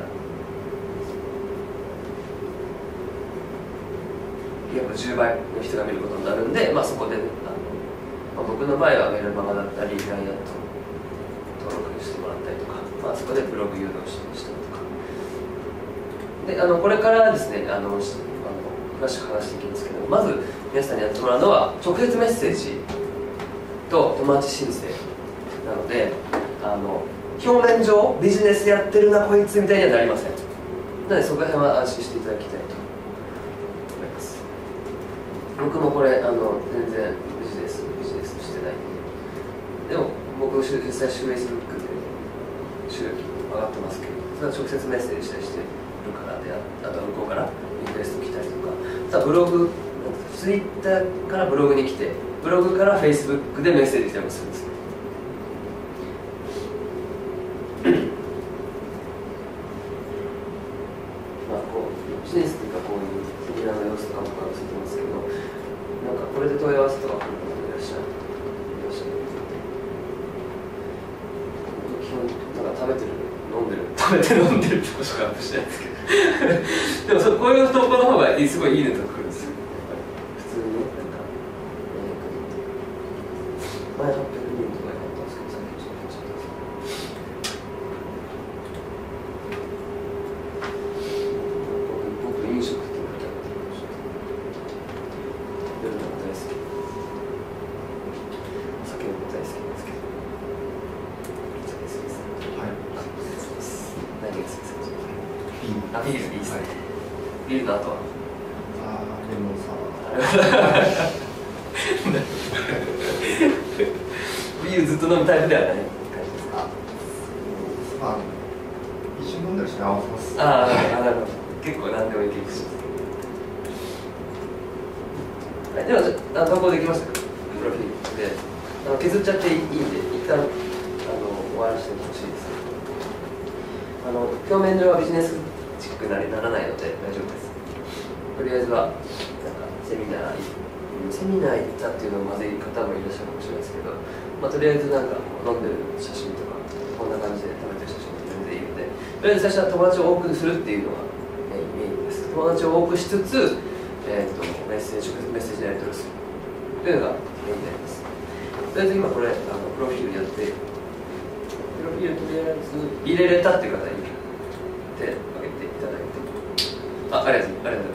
約じゅうばいの人が見ることになるんで、まあ、そこであの、まあ、僕の場合はメルマガだったり ライン アット登録してもらったりとか、まあ、そこでブログ誘導したりしたりとかで、あのこれからですねあのあの詳しく話していきますけど、まず皆さんにやってもらうのは直接メッセージと友達申請なので、あの表面上ビジネスやってるなこいつみたいにはなりません。なのでそこら辺は安心していただきたいと思います。僕もこれあの全然ビジネスビジネスしてないんで、でも僕実際フェイスブックで収益上がってますけど、それは直接メッセージしたりしてるからで、あとは向こうからリクエスト来たりとか、あとはブログツイッターからブログに来て、ブログからフェイスブックでメッセージ来たりもするんですよ。まあこうビジネスというかこういうセミナーの様子とかも載せてますけど、なんかこれで問い合わせとか来る方いらっしゃるいらっしゃる基本なんか食べてる飲んでる食べて飲んでるとこしかアップしてないですけどでもそこういう投稿の方がすごいいいねとか来るんですよ。普通にね、なんか前はっぴゃくにんとかやったんですけど、さっきちょっと減っちゃったんですけど、僕飲食っていうのをやってました。夜の大好き、お酒も大好きなんですけど、お酒好きですね。はい、失礼します。 あ、ビールいいですね、はい、ビールの後はあーレモンサワービールずっと飲むタイプではない感じですか？ まあ一緒に飲んだりして合わせます。 ああ、なるほど。結構何でもいけるし。はい、では、あ投稿できましたか？プロフィールであの削っちゃっていいんで、一旦あの終わらせてほしいです。あの表面上はビジネスチックにならないので大丈夫です。とりあえずはなんかセミナーセミナー行ったっていうのをまずい方もいらっしゃるかもしれないですけど、まあ、とりあえずなんか飲んでる写真とかこんな感じで食べてる写真も全然いいので、とりあえず最初は友達を多くするっていうのがメインです。友達を多くしつつ、えー、とメッセージメッセージやり取りするというのがメインになります。とりあえず今これあのプロフィールやってプロフィールとりあえず入れれたっていう方に手を挙げていただいて、あ、ありがとうございます。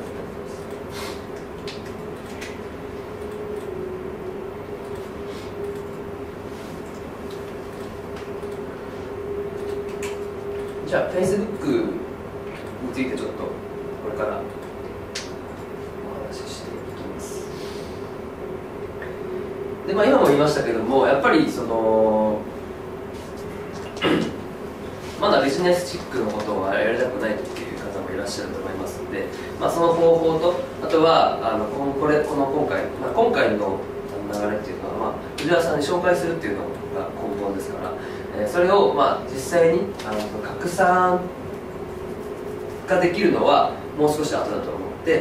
じゃあ Facebook についてちょっとこれからお話ししていきます。で、まあ、今も言いましたけども、やっぱりそのまだビジネスチックのことをやりたくないっていう方もいらっしゃると思いますので、まあ、その方法と、あとはあのこれこの今回、まあ、今回の流れっていうのは、まあ、藤原さんに紹介するっていうのが根本ですから、えー、それを、まあ、実際にあの拡散ができるのはもう少し後だと思って、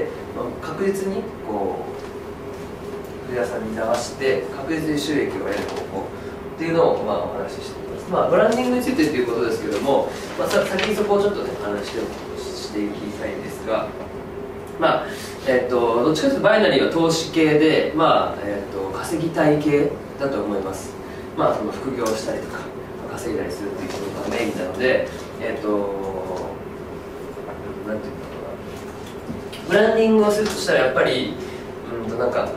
まあ、確実にこう藤原さんに流して確実に収益を得る方法っていうのを、まあ、お話ししています。まあ、ブランディングについてということですけども、まあ、さ先にそこをちょっとね話してしていきたいんですが、まあえー、とどっちかというとバイナリーは投資系で、まあえー、と稼ぎたい系だと思います。まあ、その副業したりとか稼いだりするっていうことがメインなので、えっ、ー、となんていうのかな、ブランディングをするとしたらやっぱりうんとなんか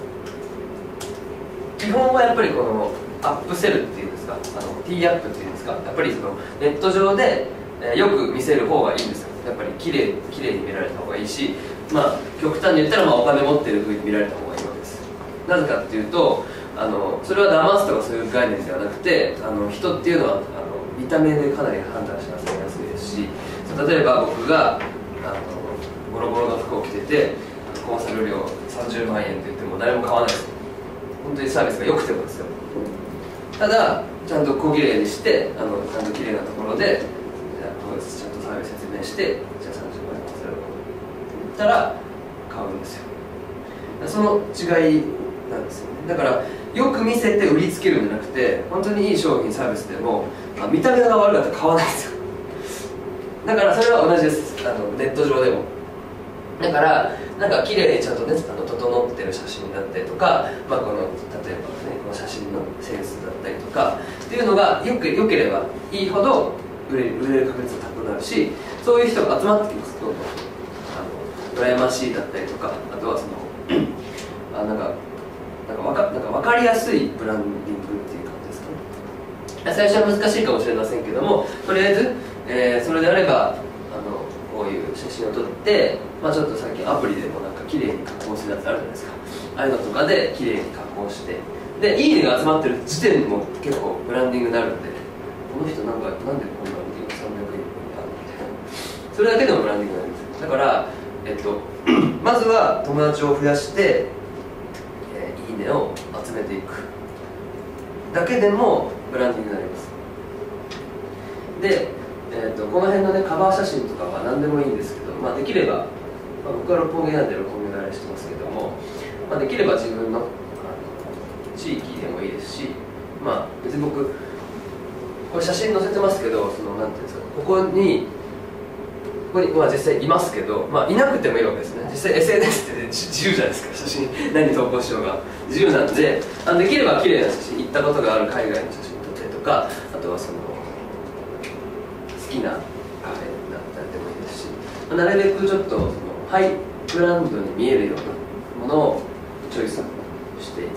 基本はやっぱりこのアップセルっていうんですか、あの T アップっていうんですか、やっぱりそのネット上で、えー、よく見せる方がいいんですよ。やっぱり綺麗綺麗に見られた方がいいし、まあ極端に言ったらまあお金持ってる風に見られた方がいいわけです。なぜかっていうと、あのそれは騙すとかそういう概念ではなくて、あの人っていうのはあの見た目でかなり判断しやすいですし、例えば僕があのボロボロの服を着ててコンサル料さんじゅうまんえんって言っても誰も買わないです。本当にサービスが良くてもですよ。ただちゃんと小綺麗にしてあのちゃんと綺麗なところでじゃあちゃんとサービス説明してじゃあさんじゅうまんえんコンサル料って言ったら買うんですよ。その違いなんですよね。だからよく見せて売りつけるんじゃなくて、本当にいい商品サービスでも見た目が悪かったら買わないんですよ。だからそれは同じです、あのネット上でも。だからなんか綺麗にちゃんとね、あの整ってる写真だったりとか、まあ、この例えばねこの写真のセンスだったりとかっていうのがよく良ければいいほど売れる、売れる確率が高くなるし、そういう人が集まってきます。どんどんあの羨ましいだったりとか、あとはそのあなんかなんかわかなんか分かりやすいブランディングっていう感じですかね。最初は難しいかもしれませんけども、とりあえず、えー、それであればあのこういう写真を撮って、まあ、ちょっと最近アプリでもなんか綺麗に加工するやつあるじゃないですか。ああいうのとかで綺麗に加工して、でいいねが集まってる時点でも結構ブランディングになるんで、この人なんかなんでこんなのさんびゃくえんにあるみたいな、それだけでもブランディングになるんですよ。だから、えっと、まずは友達を増やして、えー、いいねを集めていくだけでもブランディングになります。で、えー、とこの辺の、ね、カバー写真とかは何でもいいんですけど、まあ、できれば、まあ、僕は六本木なんで六本木慣れしてますけども、まあ、できれば自分の、あの地域でもいいですし、まあ、別に僕これ写真載せてますけど、そのなんていうんですか、ここにここに、まあ、実際いますけど、まあ、いなくてもいいわけですね。実際 エスエヌエス って、ね、自由じゃないですか。写真何投稿しようが自由なんで、あのできれば綺麗な写真、行ったことがある海外の写真撮ったりとか、あとはその好きなカフェだったりでもいいですし、まあ、なるべくちょっとそのハイブランドに見えるようなものをチョイスしていただきたいです。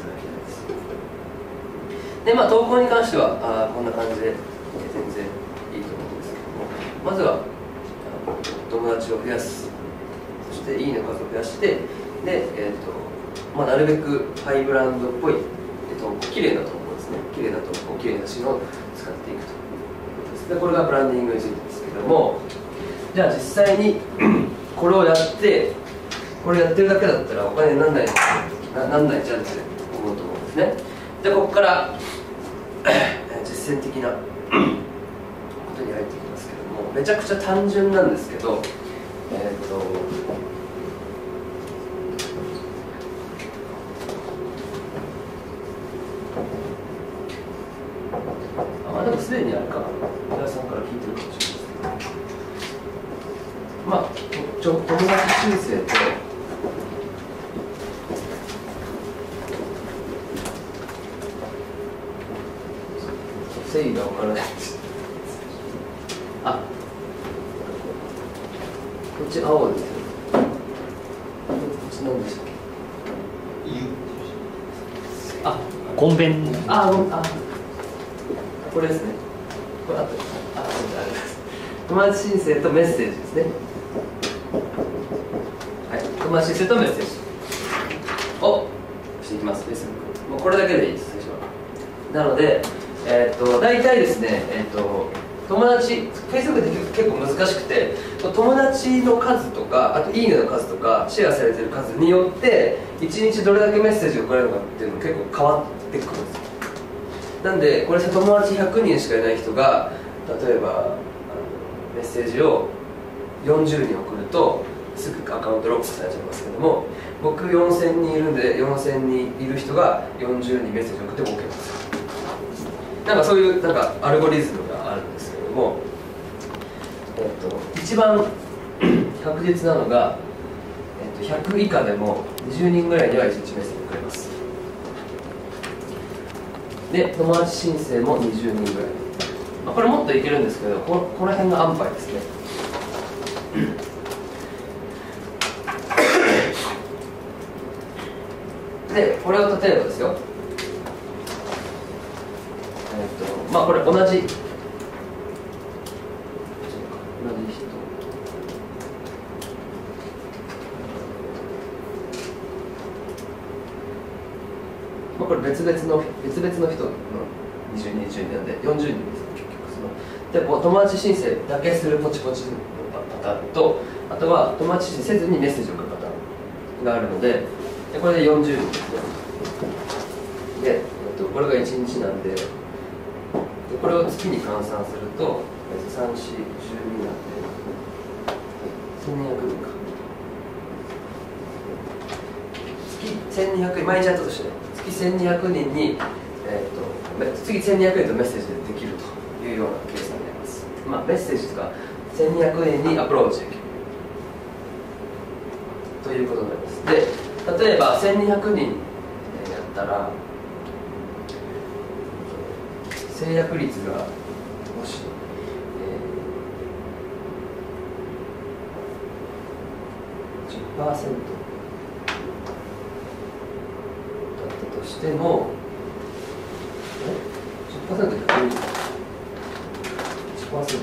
で、まあ、投稿に関してはあこんな感じで全然いいと思うんですけども、まずは友達達を増やす、そしていいねの数を増やして、で、えーとまあ、なるべくハイブランドっぽい投稿、綺麗な投稿ですね、綺麗な投稿、綺麗な写真を使っていくということです。でこれがブランディングについてですけども、じゃあ実際にこれをやってこれやってるだけだったらお金にならないななんないじゃんって思うと思うんですね。でここから実践的なことに入っていきますけども、めちゃくちゃ単純なんですけど、えっとあでもすでにあるかな、皆さんから聞いてるかもしれないですけど、まあちょ友達申請と誠意が分からないです。あ、こっち青ですよ。こっち何でしたっけ？あ、 コンベン。 あ、あ、これですね。これあった。あ、ありがとうございます。友達申請とメッセージですね。はい、友達申請とメッセージをしていきます。Facebook。もうこれだけでいいです、最初は。なので。えー、と大体ですね、えー、と友達、Facebook って結構難しくて、友達の数とか、あといいねの数とか、シェアされてる数によって、いちにちどれだけメッセージが送られるのかっていうのが結構変わってくるんですよ。なんで、これ友達ひゃくにんしかいない人が、例えばあのメッセージをよんじゅうにん送ると、すぐアカウントロックされちゃいますけども、僕よんせんにんいるんで、よんせんにんいる人がよんじゅうにんメッセージを送っても OK です。なんかそういうなんかアルゴリズムがあるんですけれども、えっと、一番確実なのが、えっと、ひゃく以下でもにじゅうにんぐらいにはいちにちメッセージをくれます。で、友達申請もにじゅうにんぐらい、まあ、これもっといけるんですけど、この、この辺が安牌ですね。で、これを例えばですよ、まあこれ同じ同じ人、まあこれ別々の別々の人のにじゅうにんにじゅうにんなんでよんじゅうにんです結局そのでこう友達申請だけするポチポチのパターンと、あとは友達申請せずにメッセージを送るパターンがあるので、でこれでよんじゅうにんですね。で、えっと、これがいちにちなんで。これを月に換算するとさん、よん、じゅうになんでせんにひゃくにんか、月せんにひゃくにん、毎日やったとして月せんにひゃくにんに、えー、と月せんにひゃくにんとメッセージでできるというような計算になります。まあ、メッセージとかせんにひゃくにんにアプローチできるということになります。で、例えばせんにひゃくにんやったら制約率がもし、えー、じゅっパーセント だったとしても、え じゅっパーセント でひゃくにん いちパーセント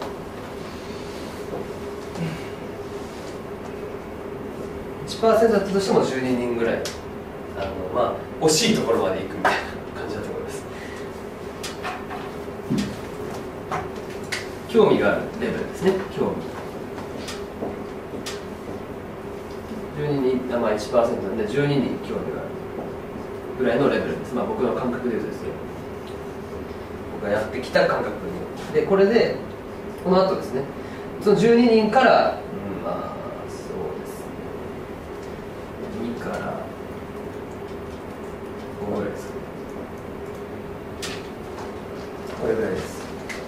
いちパーセント だったとしてもじゅうににんぐらい、あのまあ惜しいところまで行くみたいな感じだと思います。興味があるレベルですね、興味。じゅうににん、まあ いちパーセント なんでじゅうににん興味があるぐらいのレベルです。まあ僕の感覚で言うとですよ。僕がやってきた感覚に。で、これで、この後ですね、そのじゅうににんから、うん、まあ、そうですね、にからごぐらいですかね。これぐらいです。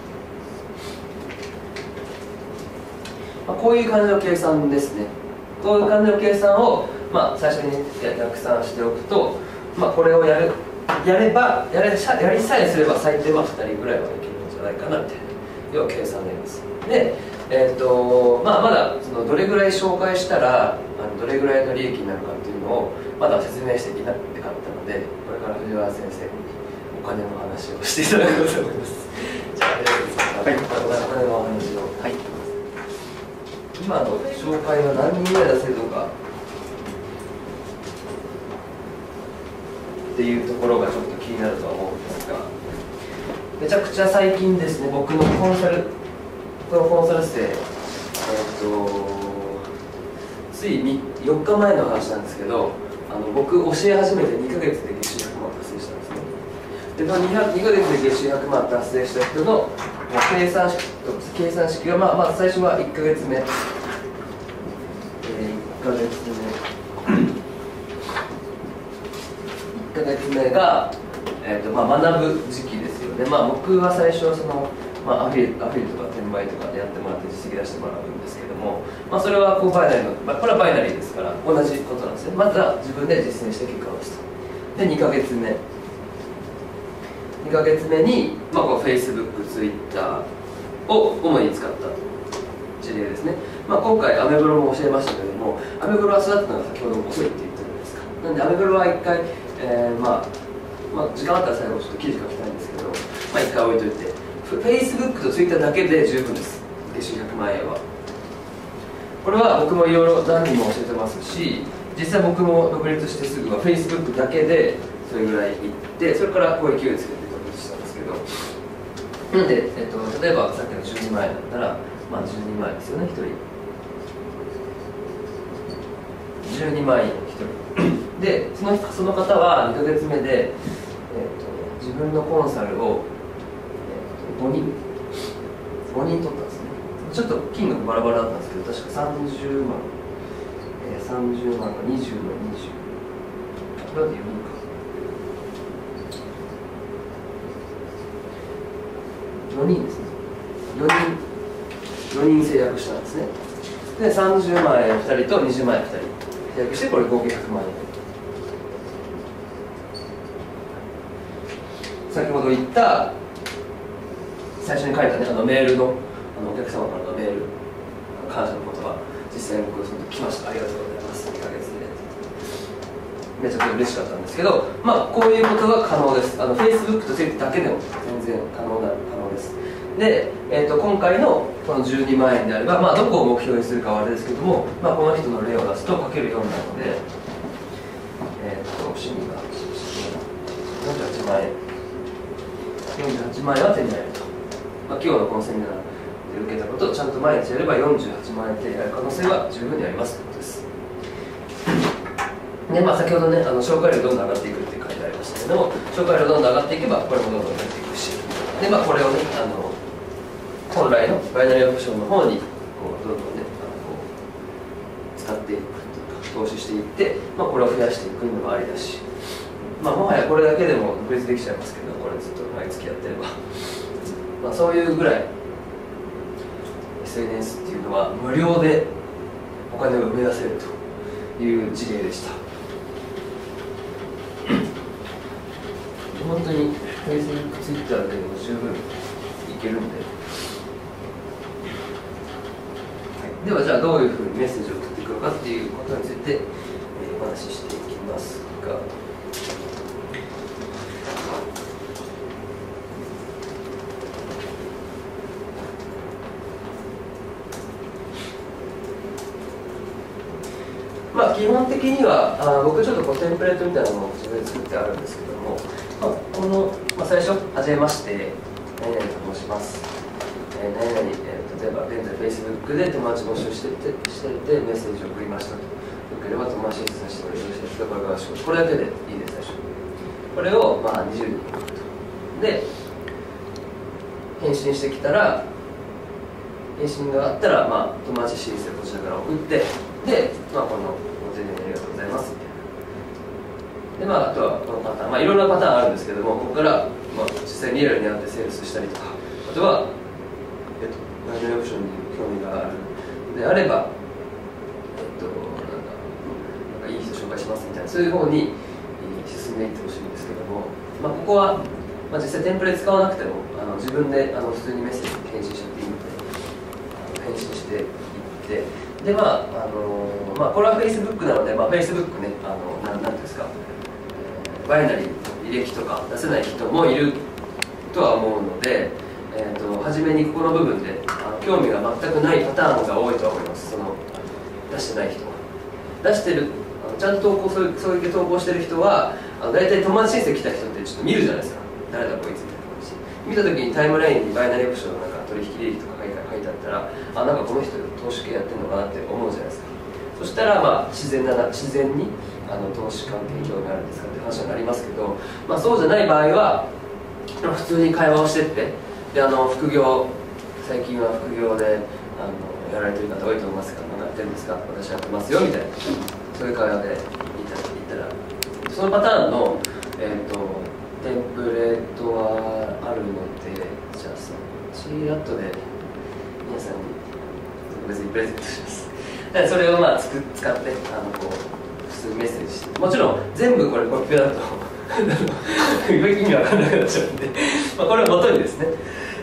こういう感じの計算ですね。こういう感じの計算を、まあ、最初に逆算しておくと、まあ、これをやるやればやれやりさえすれば最低まあふたりぐらいはいけるんじゃないかなみたいな要は計算になります。で、えーとまあ、まだそのどれぐらい紹介したらあのどれぐらいの利益になるかっていうのをまだ説明していなかったので、これから藤原先生にお金の話をしていただこうと思います。じゃあ、ありがとうございます。はい、お金のお話を。はい。藤今の紹介は何人ぐらい出せるのかっていうところがちょっと気になるとは思うんですが、めちゃくちゃ最近ですね、僕のコンサルこのコンサル生、えー、っとついよっかまえの話なんですけど、あの僕教え始めてにかげつで月収ひゃくまん達成したんですね。でその 2, にかげつで月収ひゃくまん達成した人の計算式計算式が、まあ、まず最初はいっかげつめ、えー、いっかげつめいっかげつめが、えーとまあ、学ぶ時期ですよね。まあ、僕は最初その、まあ、アフィリアフィリとか転売とかでやってもらって実績出してもらうんですけども、まあ、それはこうバイナリーの、まあ、これはバイナリーですから同じことなんですね。まずは自分で実践して結果を出すと。でにかげつめにかげつめに、まあ、こう Facebook、Twitter を主に使った事例ですね。まあ、今回アメブロも教えましたけども、アメブロは育つのが先ほど遅いって言ったじゃないですか。なんでアメブロはいっかい、えーまあまあ、時間あったら最後ちょっと記事書きたいんですけど、まあ、いっかい置いといて Facebook と Twitter だけで十分です。月収ひゃくまんえんはこれは僕もいろいろ何人も教えてますし、実際僕も独立してすぐは Facebook だけでそれぐらいいって、それからこう勢いつけて独立したんですけど、なんで、えっと、例えばさっきのじゅうにまんえんだったら、まあ、じゅうにまんえんですよね、ひとりじゅうにまんえんひとりで、その、その方はにかげつめで、えっと、自分のコンサルを、えっと、ごにんごにん取ったんですね。ちょっと金額バラバラだったんですけど、確かさんじゅうまん、えー、さんじゅうまんがにじゅうのにじゅう、これだってよにんかよにんですね。よにんよにん制約したんですね。でさんじゅうまんえんふたりとにじゅうまんえんふたり制約して、これ合計ひゃくまんえん。先ほど言った最初に書いたね、あのメールのあのお客様からのメール、感謝の言葉、実際に僕その時来ました。ありがとうございます。にかげつでめちゃくちゃ嬉しかったんですけど、まあこういうことが可能です。あの Facebook と Twitter だけでも全然可能な可能です。で、えー、と今回のこのじゅうにまんえんであれば、まあ、どこを目標にするかはあれですけども、まあ、この人の例を出すとかけるよんなので、えっ、ー、と趣味がよんじゅうはちまんえんよんじゅうはちまんえんは手に入ると、まあ、今日のこのセミナーで受けたことをちゃんと毎日やればよんじゅうはちまんえん手に入る可能性は十分にありますということです。で、まあ、先ほどね、あの紹介料どんどん上がっていくって書いてありましたけども、紹介料どんどん上がっていけばこれもどんどん増えていくし、で、まあ、これをね、あの本来のバイナリーオプションの方にこうどんどんね、あのこう使っていくというか投資していって、まあ、これを増やしていくのもありだし、まあ、もはやこれだけでも独立できちゃいますけど、これずっと毎月やってれば、まあ、そういうぐらい エスエヌエス っていうのは無料でお金を生み出せるという事例でした。本当に Facebook、Twitter でも十分いけるんで、はい、ではじゃあどういうふうにメッセージを送っていくのかっていうことについて、えー、お話ししていきますが、まあ、基本的にはあ僕ちょっとこうテンプレートみたいなものを自分で作ってあるんですけども、まあ、この、まあ、最初はじめまして何々と申します、えー、何々、えー、例えば現在 Facebook で友達募集しててしててメッセージを送りましたと、よければ友達にさせてもらよろしいですか、これから仕事、これだけでいいです。最初これをまあにじゅうにん送ると、で返信してきたら、返信があったら、まあ、友達申請をこちらから送って、で、まあ、このご丁寧にありがとうございますみたいな。で、まあ、あとはこのパターン、まあ、いろんなパターンあるんですけども、ここから、まあ、実際にリアルに会ってセールスしたりとか、あとは、えっと、バイナリーオプションに興味があるであれば、えっと、なんか、なんかいい人紹介しますみたいな、そういう方に進んでいってほしいんですけども、まあ、ここは、まあ、実際テンプレ使わなくても、あの自分であの普通にメッセージ返信しちゃっていいので、返信していって、で、まああのまあ、これは Facebook なので、まあ、Facebook ね、あのななんていうんですか、えー、バイナリーの履歴とか出せない人もいるとは思うので、えー、と初めにここの部分であの興味が全くないパターンが多いとは思います。その出してない人は出してる、あのちゃんと投稿そういうそういう投稿してる人はあの大体友達申請来た人ってちょっと見るじゃないですか。誰だこいつみたいな感じ見た時にタイムラインにバイナリーオプションのなんか取引利益とか書いて書いてあったら、あ、なんかこの人投資系やってるのかなって思うじゃないですか。そしたらまあ自然な自然にあの投資関係に興味あるんですかって話になりますけど、まあ、そうじゃない場合は普通に会話をしてってで、あの副業最近は副業であのやられてる方多いと思いますが、何やってるんですか、私やってますよみたいな、そういう会話で言ったら、そのパターンの、えー、とテンプレートはあるので、じゃあそっち後で皆さんに別にプレゼントします。でそれをまあつく使ってあのこう普通にメッセージして、もちろん全部これコピペだと意味わかんなくなっちゃうんでまあこれを元にですねや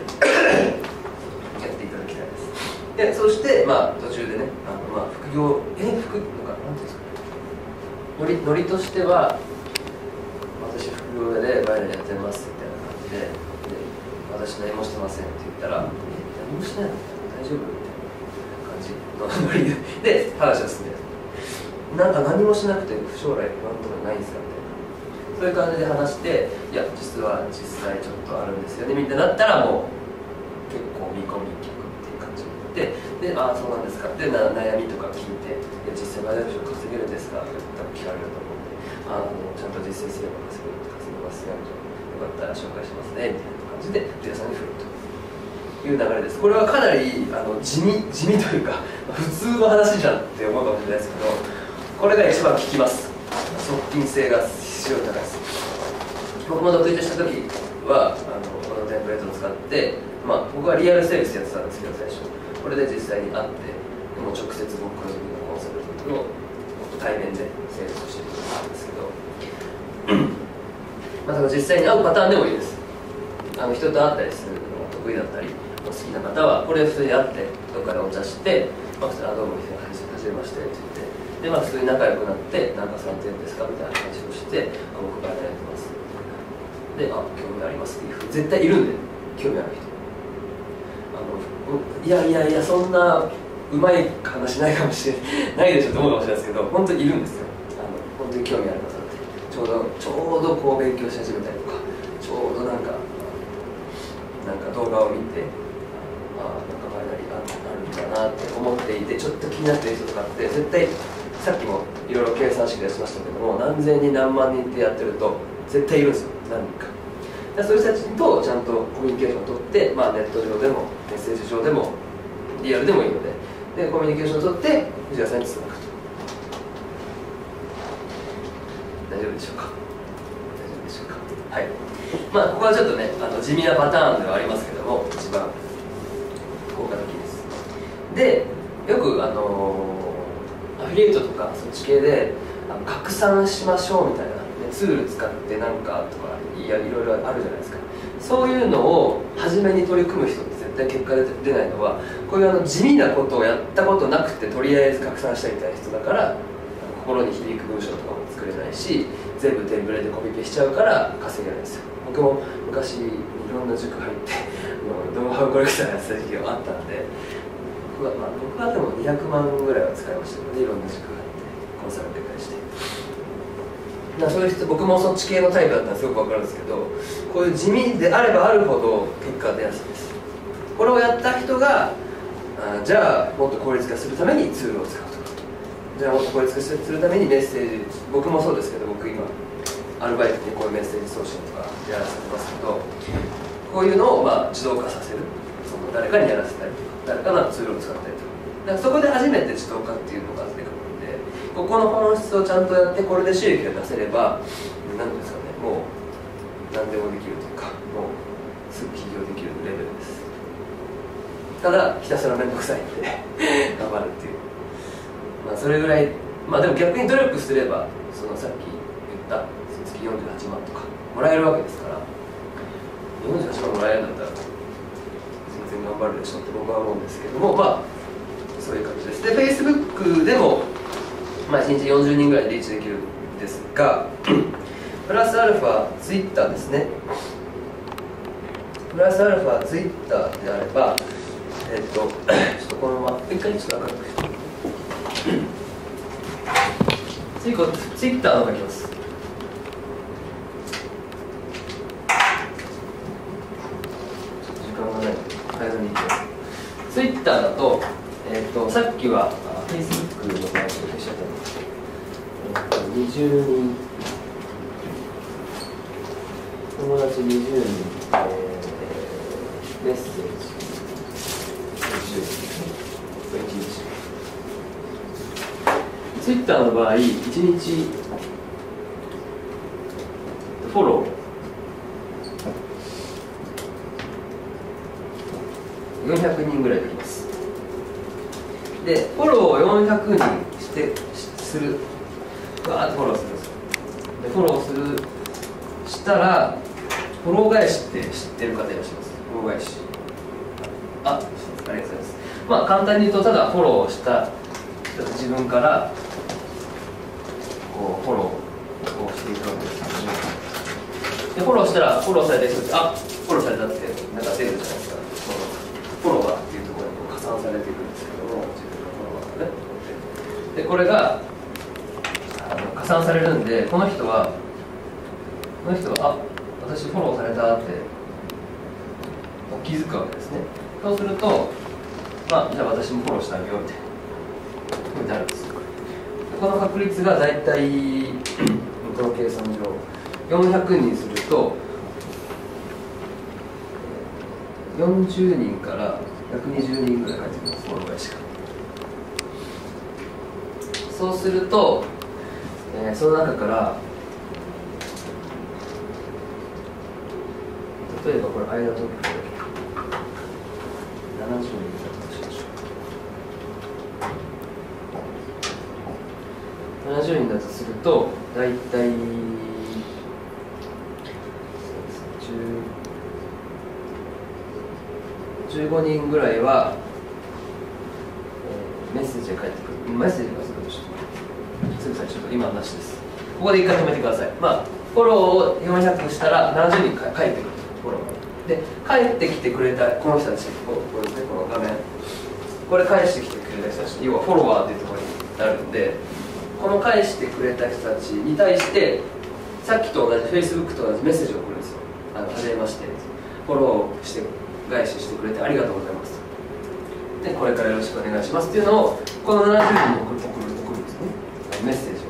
っていただきたいです。でそして、まあ、途中でねあの、まあ、副業え副なんかなんていうんですか、ノリノリとしては私副業でバイナリーやってますみたいな感じで、で私何もしてませんって言ったら、え何もしてないの大丈夫みたいなノリで話を進んで、なんか何もしなくて将来不安とかないんですかみたいな、そういう感じで話して、いや実は実際ちょっとあるんですよねみたいになったら、もう結構見込み客っていう感じで、で、ああそうなんですかってな悩みとか聞いて、実際バイナリーオプション稼げるんですかって多分聞かれると思うんで、あのちゃんと実践すれば稼げる稼げますよ、よかったら紹介しますねみたいな感じで皆さんに振るという流れです。これはかなりあの地味地味というか普通の話じゃんって思うかもしれないですけど、これが一番効きます。側近性が非常に高いです。僕も独立した時はあのこのテンプレートを使って、まあ、僕はリアルセールスやってたんですけど、最初これで実際に会って、もう直接僕個人のコンサルティングを対面でセールスをしていたんですけどまあ実際に会うパターンでもいいです。あの人と会ったりするのが得意だったり好きな方はこれ普通に会ってどっかでお茶して、まあ、普通にあどうもはじめましてって言って、で、まあ、普通に仲良くなって何かされてるんですかみたいな話をして、あ僕からやってますで、あ興味ありますっていう絶対いるんで、興味ある人あのいやいやいやそんなうまい話ないかもしれないでしょと思うかもしれないですけど、本当にいるんですよ。あの本当に興味ある方ってちょうどちょうどこう勉強し始めたりとか、ちょうどなんかなんか動画を見て、ああなんかバイナリーあるんだなって思っていて、ちょっと気になってる人とかって絶対さっきもいろいろ計算式でしましたけども、何千人何万人ってやってると絶対いるんですよ、何人か。そういう人たちとちゃんとコミュニケーションを取って、まあ、ネット上でもメッセージ上でもリアルでもいいので、でコミュニケーションを取って藤原さんにつなぐと。大丈夫でしょうか。大丈夫でしょうか。はい。まあここはちょっとねあの地味なパターンではありますけども、一番効果的です。でよくあのー、アフィリエイトとかそっち系であの拡散しましょうみたいな、ね、ツール使ってなんかとかいやいろいろあるじゃないですか。そういうのを初めに取り組む人って絶対結果で出ないのは、こういうあの地味なことをやったことなくてとりあえず拡散したいみたいな人だから、心に響く文章とかも作れないし、全部テンプレでコピペしちゃうから稼げないんですよ。僕も昔いろんな塾入って動画をコレクターやってた時期があったんで、僕は、まあ、僕はでもにひゃくまんぐらいは使いましたので、いろんな塾入ってコンサルティングして、だそういう人、僕もそっち系のタイプだったらすごく分かるんですけど、こういう地味であればあるほど結果が出やすいです。これをやった人があじゃあもっと効率化するためにツールを使うとか、じゃあもっと効率化するためにメッセージ、僕もそうですけど、僕今アルバイトにこういうメッセージ送信とかやらせてますけど、こういうのをまあ自動化させる、その誰かにやらせたりとか、誰かのツールを使ったりとか、だからそこで初めて自動化っていうのが出てくるんで、ここの本質をちゃんとやって、これで収益が出せれば、何ですかね、もう何でもできるというか、もうすぐ起業できるレベルです。ただひたすら面倒くさいんで頑張るっていう、まあそれぐらい、まあでも逆に努力すれば、そのさっき言った月よんじゅうはちまんとかもらえるわけですから、よんじゅうはちまんもらえるんだったら全然頑張るでしょって僕は思うんですけども、まあそういう感じです。で Facebook でも、まあ、いちにちよんじゅうにんぐらいでリーチできるんですがプラスアルファ Twitter ですね。プラスアルファ Twitter であれば、 えっと、ちょっとこのまま、一回ちょっと明るくして。次、こう、ツイッターの方がきます。時間がないので、早めにいきます。ツイッターだと、えっと、さっきは、Facebook の場合、消しちゃったんですけど、えっと、にじゅうにん、友達にじゅうにん、えー、メッセージ、にじゅうにん、いちにち。ツイッターの場合、いちにちフォローよんひゃくにんぐらいできます。で、フォローをよんひゃくにんしてする、わーっとフォローするんですよ。で、フォローするしたら、フォロー返しって知ってる方いらっしゃいます。フォロー返し。あ、ありがとうございます。まあ、簡単に言うと、ただフォローした自分から、こうフォローをしていくわけです。で、フォローしたら、フォローされた人って、あ、フォローされたって、なんか出るじゃないですか。フォロワーっていうところに加算されていくんですけども、自分のフォロワーがね。で、これがあの加算されるんで、この人は、この人は、あ、私フォローされたって気づくわけですね。そうすると、まあ、じゃあ私もフォローしてあげようみたいなふうになるんですよ。この確率がだいたいこの計算上よんひゃくにんするとよんじゅうにんからひゃくにじゅうにんぐらい返ってきます、フォロー返しが。そうすると、えー、その中から例えばこれ間のトピックななじゅうにんだとしましょう。ななじゅうにんだとするとだいたいじゅうごにんぐらいは、えー、メッセージが返ってくる。メッセージがするとちょっとすぐ最初と今はなしです。ここで一回止めてください。まあフォローをよんひゃくしたらななじゅうにん返ってくる。フォローで返ってきてくれたこの人たち、これですね、この画面、これ返してきてくれた人たち、要はフォロワーっていうところになるんで、この返してくれた人たちに対してさっきと同じ Facebook と同じメッセージを送るんですよ。あの初めまして、フォローして返ししてくれてありがとうございます。で、これからよろしくお願いしますっていうのをこのななじゅうにんに送る、送る、送るんですね。メッセージを。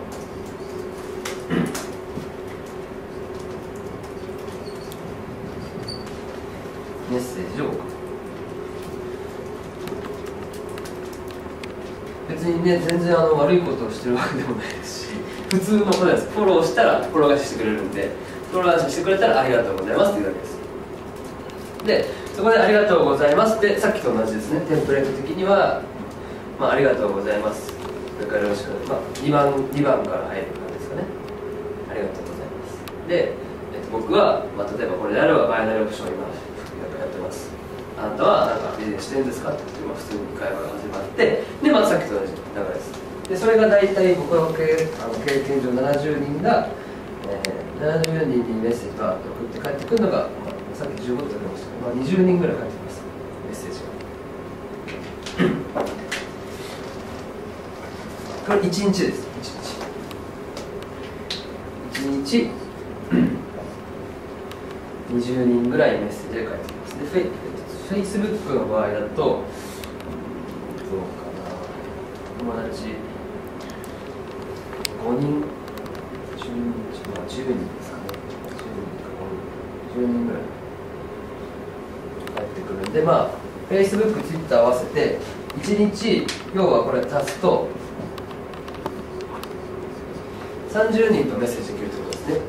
メッセージを送る。別にね、全然あの悪いことをしてるわけでもないですし、普通のことです。フォローしたらフォロー返ししてくれるんで、フォロー返ししてくれたらありがとうございますっていうだけです。で、そこでありがとうございますって、さっきと同じですね、テンプレート的には、まあ、ありがとうございます。それからよろしく、まあ、にばん、にばんから入る感じですかね。ありがとうございます。で、えっと、僕は、まあ、例えばこれであればバイナリーオプションを今、やってます。あなたはなんかビジネスしてるんですかって、まあ、普通に会話が始まって、で、まあ、さっきと同じ流れです。で、それが大体僕の経あの経験上ななじゅうにんが、えー、ななじゅうにんにメッセージが送って帰ってくるのが、まあ、さっきじゅうごって言ってましたけど、まあ、にじゅうにんぐらい返ってきます、メッセージが。これいちにちです、いちにち。いちにちにじゅうにんぐらいメッセージが返ってきます。で、フェイスブックの場合だと、どうかな、友達ごにん、じゅうにん、まあ、じゅうにんですかね、じゅうにんぐらい返ってくるんで、まあ、Facebook、Twitter 合わせて、いちにち、要はこれ足すと、さんじゅうにんとメッセージできるということですね。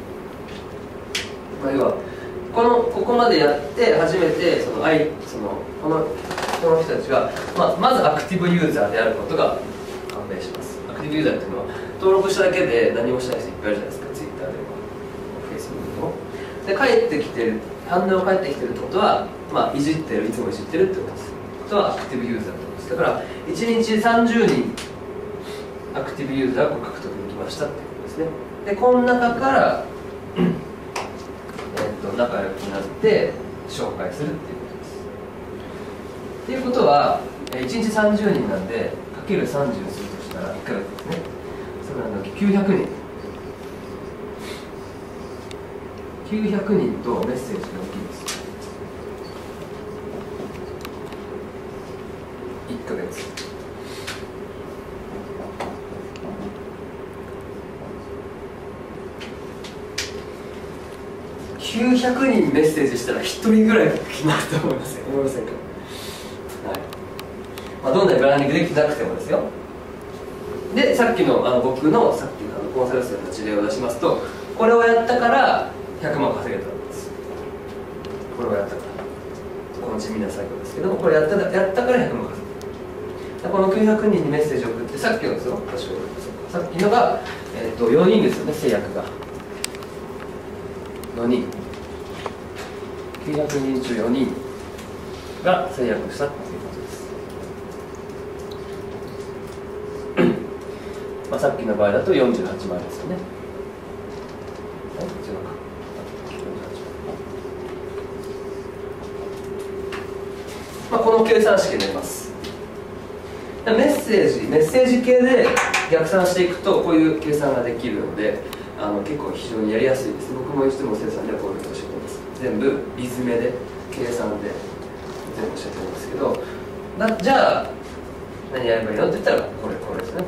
まあ、要はこのここまでやって初めてそのそのこのこの人たちが、まあ、まずアクティブユーザーであることが判明します。アクティブユーザーっていうのは登録しただけで何もしない人いっぱいいるじゃないですか、Twitter でも Facebook でも。で、帰ってきてる、反応が返ってきてるってことは、まあ、いじってる、いつもいじってるってことです。ことはアクティブユーザーってことです。だからいちにちさんじゅうにんアクティブユーザーを獲得できましたってことですね。で、この中からえー、と仲良くなって紹介するっていうことです。 っていうことは、いちにちさんじゅうにんなんで、かけるさんじゅうするとしたらいっかげつですね。そうなんだ、きゅうひゃくにん。きゅうひゃくにんとメッセージが大きいです。いっかげつ。きゅうひゃくにんメッセージしたらひとりぐらいになると思いますよ。思いませんか？はい。まあ、どんなにブランディングできてなくてもですよ。で、さっきのあの僕のさっきのあのコンサル生の事例を出しますと、これをやったからひゃくまん稼げたんです。これをやったから。この地味な作業ですけども、これやったやったからひゃくまん稼げた。このきゅうひゃくにんにメッセージを送って、さっきのですよ、私はさっきのが、えー、とよにんですよね、制約が。よにん。きゅうひゃくにん中よにんが制約したということです。まあさっきの場合だとよんじゅうはちまいですよね。はい、違うか。まあこの計算式になります。メッセージ、メッセージ系で逆算していくとこういう計算ができるので、あの結構非常にやりやすいです。僕もいつも生産ではこういうことをしています。全部リズメで計算で全部教えてるんですけど、なじゃあ何やればいいのって言ったらこれこれですね。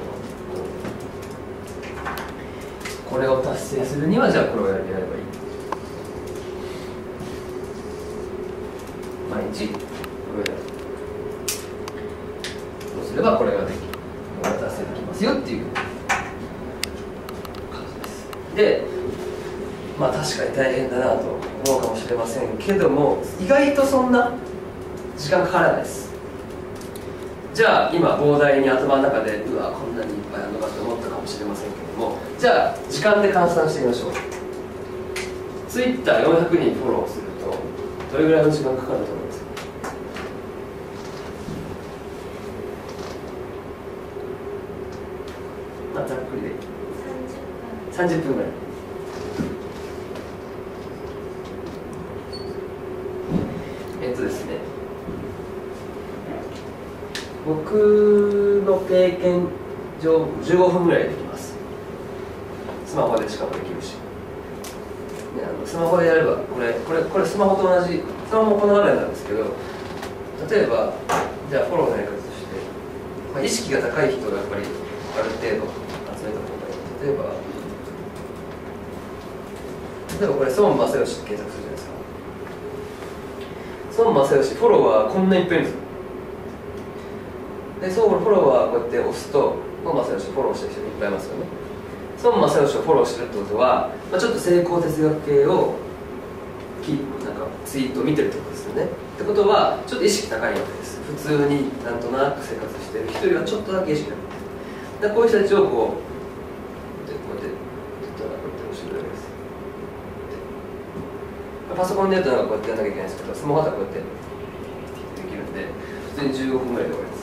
これを達成するにはじゃあこれをやればいい。毎日これをやる。そうすればこれができる。これが達成できますよっていう感じです。で、まあ確かに大変だなと思うかもしれませんけども、意外とそんな時間かからないです。じゃあ今膨大に頭の中でうわこんなにいっぱいあるのかと思ったかもしれませんけども、じゃあ時間で換算してみましょう。ツイッターよんひゃくにんフォローするとどれぐらいの時間かかると思いますか？まあざっくりでさんじゅっぷんぐらい。えっとですね、僕の経験上じゅうごふんぐらいでできます。スマホでしかもできるし、ね、あのスマホでやればこれこれこれスマホと同じ、スマホもこの画面なんですけど、例えばじゃあフォローのやり方として、まあ、意識が高い人がやっぱりある程度集めた方がいい。例えば例えばこれ孫正義って検索するじゃないですか。孫正義フォロワーこんないっぱいいるんですよ。で、そうフォロワーこうやって押すと孫正義フォローしてる人いっぱいいますよね。孫正義をフォローしてるってことは、まあ、ちょっと成功哲学系をなんかツイートを見てるってことですよね。ってことはちょっと意識高いわけです。普通になんとなく生活してる人よりはちょっとだけ意識高い。でこういう人たちをこうでこうやってこうやって押してるわけです。パソコンでやるとなんかこうやってやらなきゃいけないんですけど、スマホだとこうやってできるんで普通にじゅうごふんぐらいで終わります。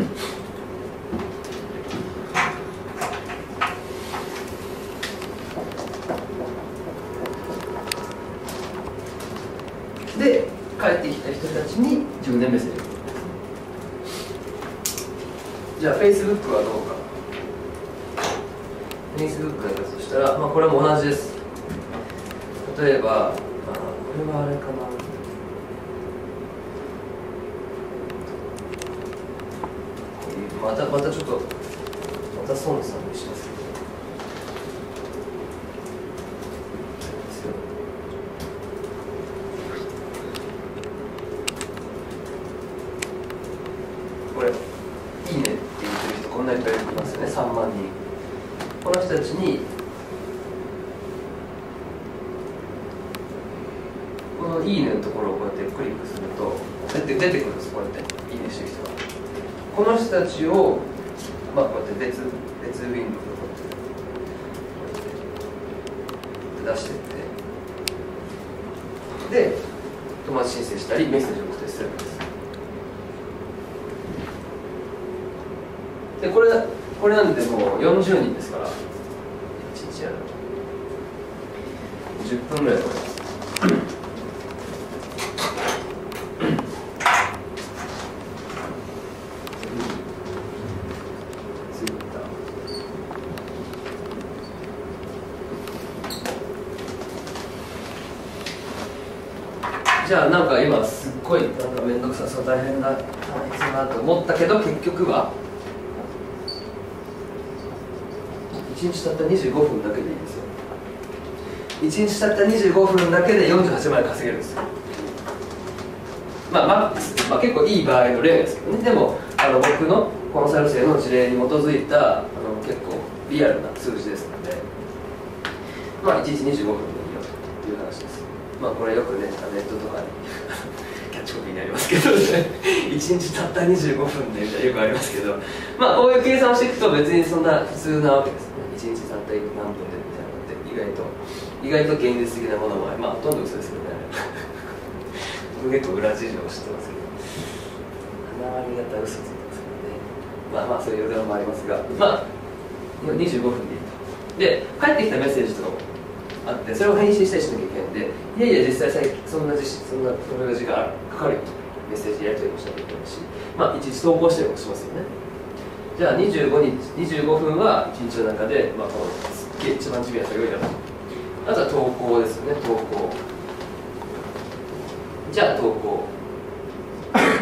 で帰ってきた人たちに自分でメッセージを送る。じゃあ Facebook はどうか。 Facebook だとしたら、まあ、これも同じです。例えば、まあ、これはあれかな、またまたちょっとまた孫さんにします。これいいねって言ってる人こんなにいっぱいいますよね。さんまんにん。この人たちにこのいいねのところをこうやってクリックすると出て出てくるんです。こうやっていいねしてる人が。この人たちを、まあ、こうやって別別ウィンドウでこうやって出していってで友達申請したりメッセージを送ったりするんです。でこれこれなんでもうよんじゅうにんですからいちにちやるじゅっぷんぐらいで終わります。 じゃあなんか今すっごいなんか面倒くさそう大変だ大変だなと思ったけど結局はいちにちたったにじゅうごふんだけでいいんですよ。いちにちたったにじゅうごふんだけでよんじゅうはちまんえん稼げるんですよ。まあマックス、まあ、結構いい場合の例ですけどね。でもあの僕のコンサル生の事例に基づいたあの結構リアルな数字ですので、まあいちにちにじゅうごふんでいいよという話です。まあこれよくねネットとかにキャッチコピーになりますけどねいちにちたったにじゅうごふんでみたいなよくありますけど、まあこういう計算をしていくと別にそんな普通なわけですね。いちにちたった何分でみたいなのって意外と意外と現実的なものもあり、まあほとんど嘘ですけどね僕結構裏事情を知ってますけどななわり方嘘ついてますからね。まあまあそういう余談もありますが、まあにじゅうごふんでいいと。で返ってきたメッセージとかもあって、それを返信したりしなきゃいけないんで、いやいや実際最近そんな実そんなそれが時間かかるよとメッセージやり取りもしなきゃいけないし、まあいちいち投稿したりもしますよね。じゃあにじゅうごにちにじゅうごふんはいちにちの中で、まあ、このすっげえ一番地味な作業をやると。あとは投稿ですよね。投稿じゃあ投稿こうわかんない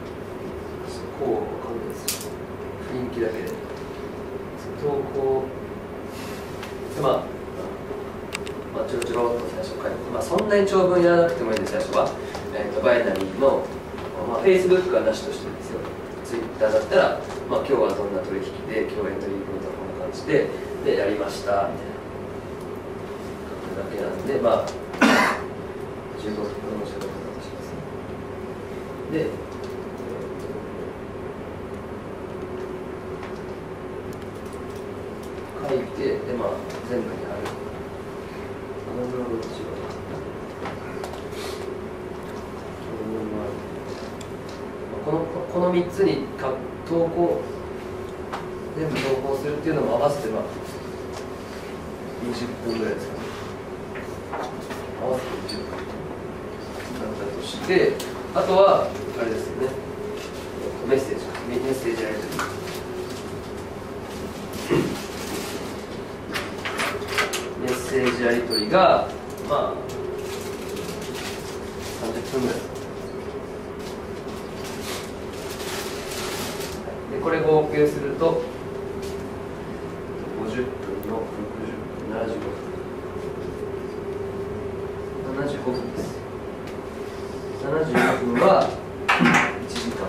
ですよ、雰囲気だけで投稿で、まあまあ、ちょろちょろっと最初書いて、まあ、そんなに長文やらなくてもいいんで最初は、えー、とバイナリーの、まあ、Facebook はなしとしてですよ。 Twitter だったら、まあ、今日はどんな取引で今日エントリーポイントはこんな感じででやりましたみたいな書くだけなんで、まあじゅうごふんのじゅうごふんだとしますね。で、えー書いて、でまあ全部にあるあのブログの仕事このこのみっつにか投稿全部投稿するっていうのも合わせてまあにじゅっぷんぐらいですかね。合わせてにじゅっぷんだったとして、あとはあれですよね、メッセージメッセージやり取りメッセージやり取りがまあさんじゅっぷんぐらいで、これ合計するとごじゅっぷんのろくじゅっぷんななじゅうごふんななじゅうごふんです。ななじゅうごふんはいちじかん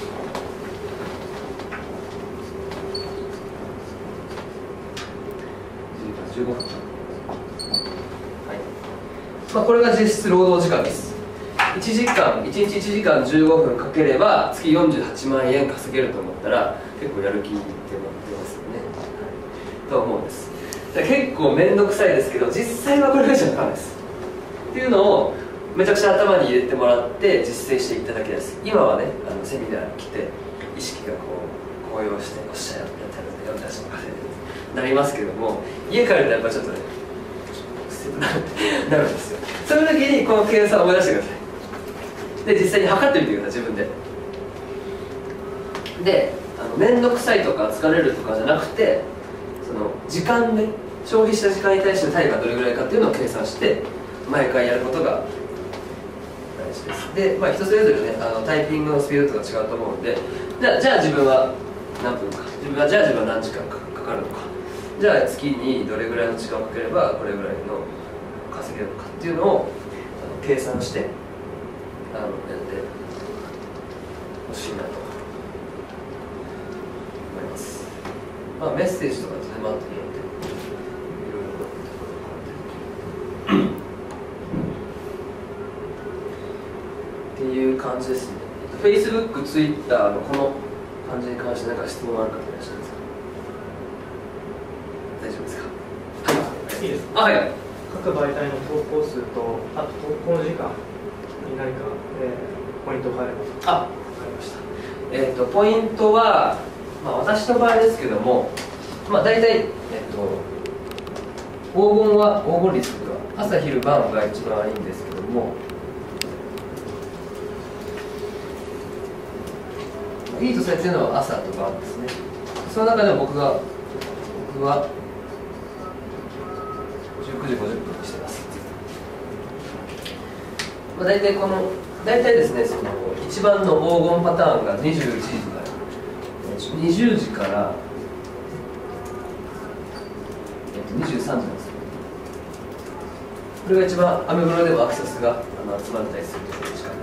じゅうごふん、はいまあ、これが実質労働時間です。いちじかんいちにちいちじかんじゅうごふんかければ月よんじゅうはちまんえん稼げると思ったら結構やる気って思ってますよね、はい、と思うんです。結構面倒くさいですけど実際はこれぐらいじゃなかったですっていうのをめちゃくちゃ頭に入れてもらって実践していっただけです。今はねあのセミナーに来て意識がこう高揚しておっしゃるやったらよんじゅうはちまん稼いでなりますけども、家帰るとやっぱちょっとねなるんですよ。その時にこの計算を思い出してください。で実際に測ってみてください自分で。であの面倒くさいとか疲れるとかじゃなくて、その時間で消費した時間に対しての対価がどれぐらいかっていうのを計算して毎回やることが大事です。で、まあ、人それぞれねあのタイピングのスピードとか違うと思うんで、じゃあ、じゃあ自分は何分か、自分はじゃあ自分は何時間かかかるのか、じゃあ月にどれぐらいの時間をかければこれぐらいの稼げるのかっていうのをあの計算してあのやってほしいなと思います。まあ、メッセージとかってね、まあ、後によっていろいろっていう感じですね。Facebook、Twitter のこの感じに関して何か質問ある方いらっしゃいますか？大丈夫ですか？はい、 いいですか？ あ、はい。 各媒体の投稿数と、あと投稿時間に何か、えー、ポイントがあれば。 あ、わかりました。えっと、ポイントは、まあ、私の場合ですけども、まあ、大体、えっと、黄金は、黄金率というか、朝昼晩が一番いいんですけども、いいとされているのは朝と晩ですね。その中でも僕が、僕は、じゅうくじごじゅっぷんにしてます。 まあ、大体この大体ですね、その一番の黄金パターンがにじゅういちじからにじゅうじから、えっと、にじゅうさんじなんですよ。これが一番アメブロでもアクセスがあの集まったりする時間です。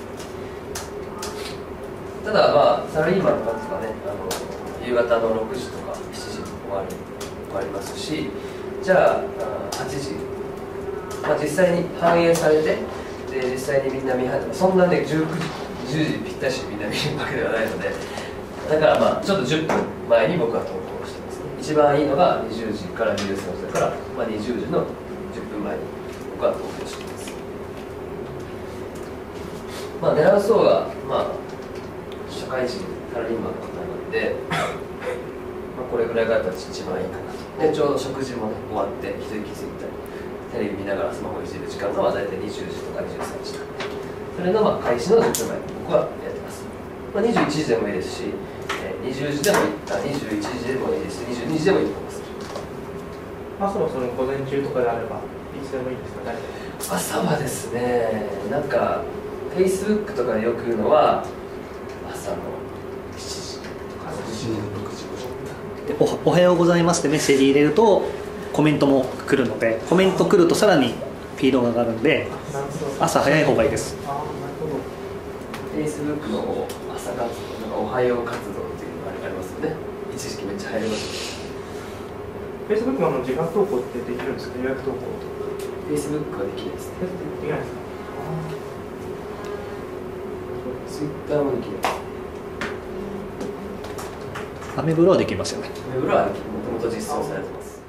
ただまあサラリーマンとかね、あの夕方のろくじとかしちじに終わる終わりますし、じゃあはちじ、まあ、実際に反映されて、で実際にみんな見始め、そんなねじゅうくじじゅうじぴったしみんな見るわけではないので、だからまあちょっとじゅっぷんまえに僕は投稿してますね。一番いいのがにじゅうじからにじゅうさんじだから、まあ、にじゅうじのじゅっぷんまえに僕は投稿しています。まあ狙う層がまあ社会人サラリーマンの方なので、まあ、これぐらいがやっぱり一番いいかなと。でちょうど食事もね終わって一息ついたりテレビ見ながらスマホいじる時間が大体にじゅうじとかにじゅうさんじとか、それのまあ開始のじゅっぷんまえに僕はやってます。まあ、にじゅういちじでもいいですし、えー、にじゅうじでもいったにじゅういちじでもいいですし、にじゅうにじでもいいと思います。 朝はその午前中とかであればいつでもいいですか？大体朝はですね、なんか Facebook とかでよく言うのは朝のしちじとかろくじごじゅっぷんで お, おはようございますってメッセージ入れるとコメントも来るので、コメント来るとさらにフィードが上がるんで、朝早い方がいいです。 ああ、なるほど。 Facebook の朝活動、なんかおはよう活動っていうのがありますよね。一時期めっちゃ流行りました。 Facebook の時間投稿ってできるんですか？予約投稿とか。 Facebook はできないですね。 できないですか？ Twitter もできないです。 アメブロはできますよね。 アメブロはもともと実装されてます。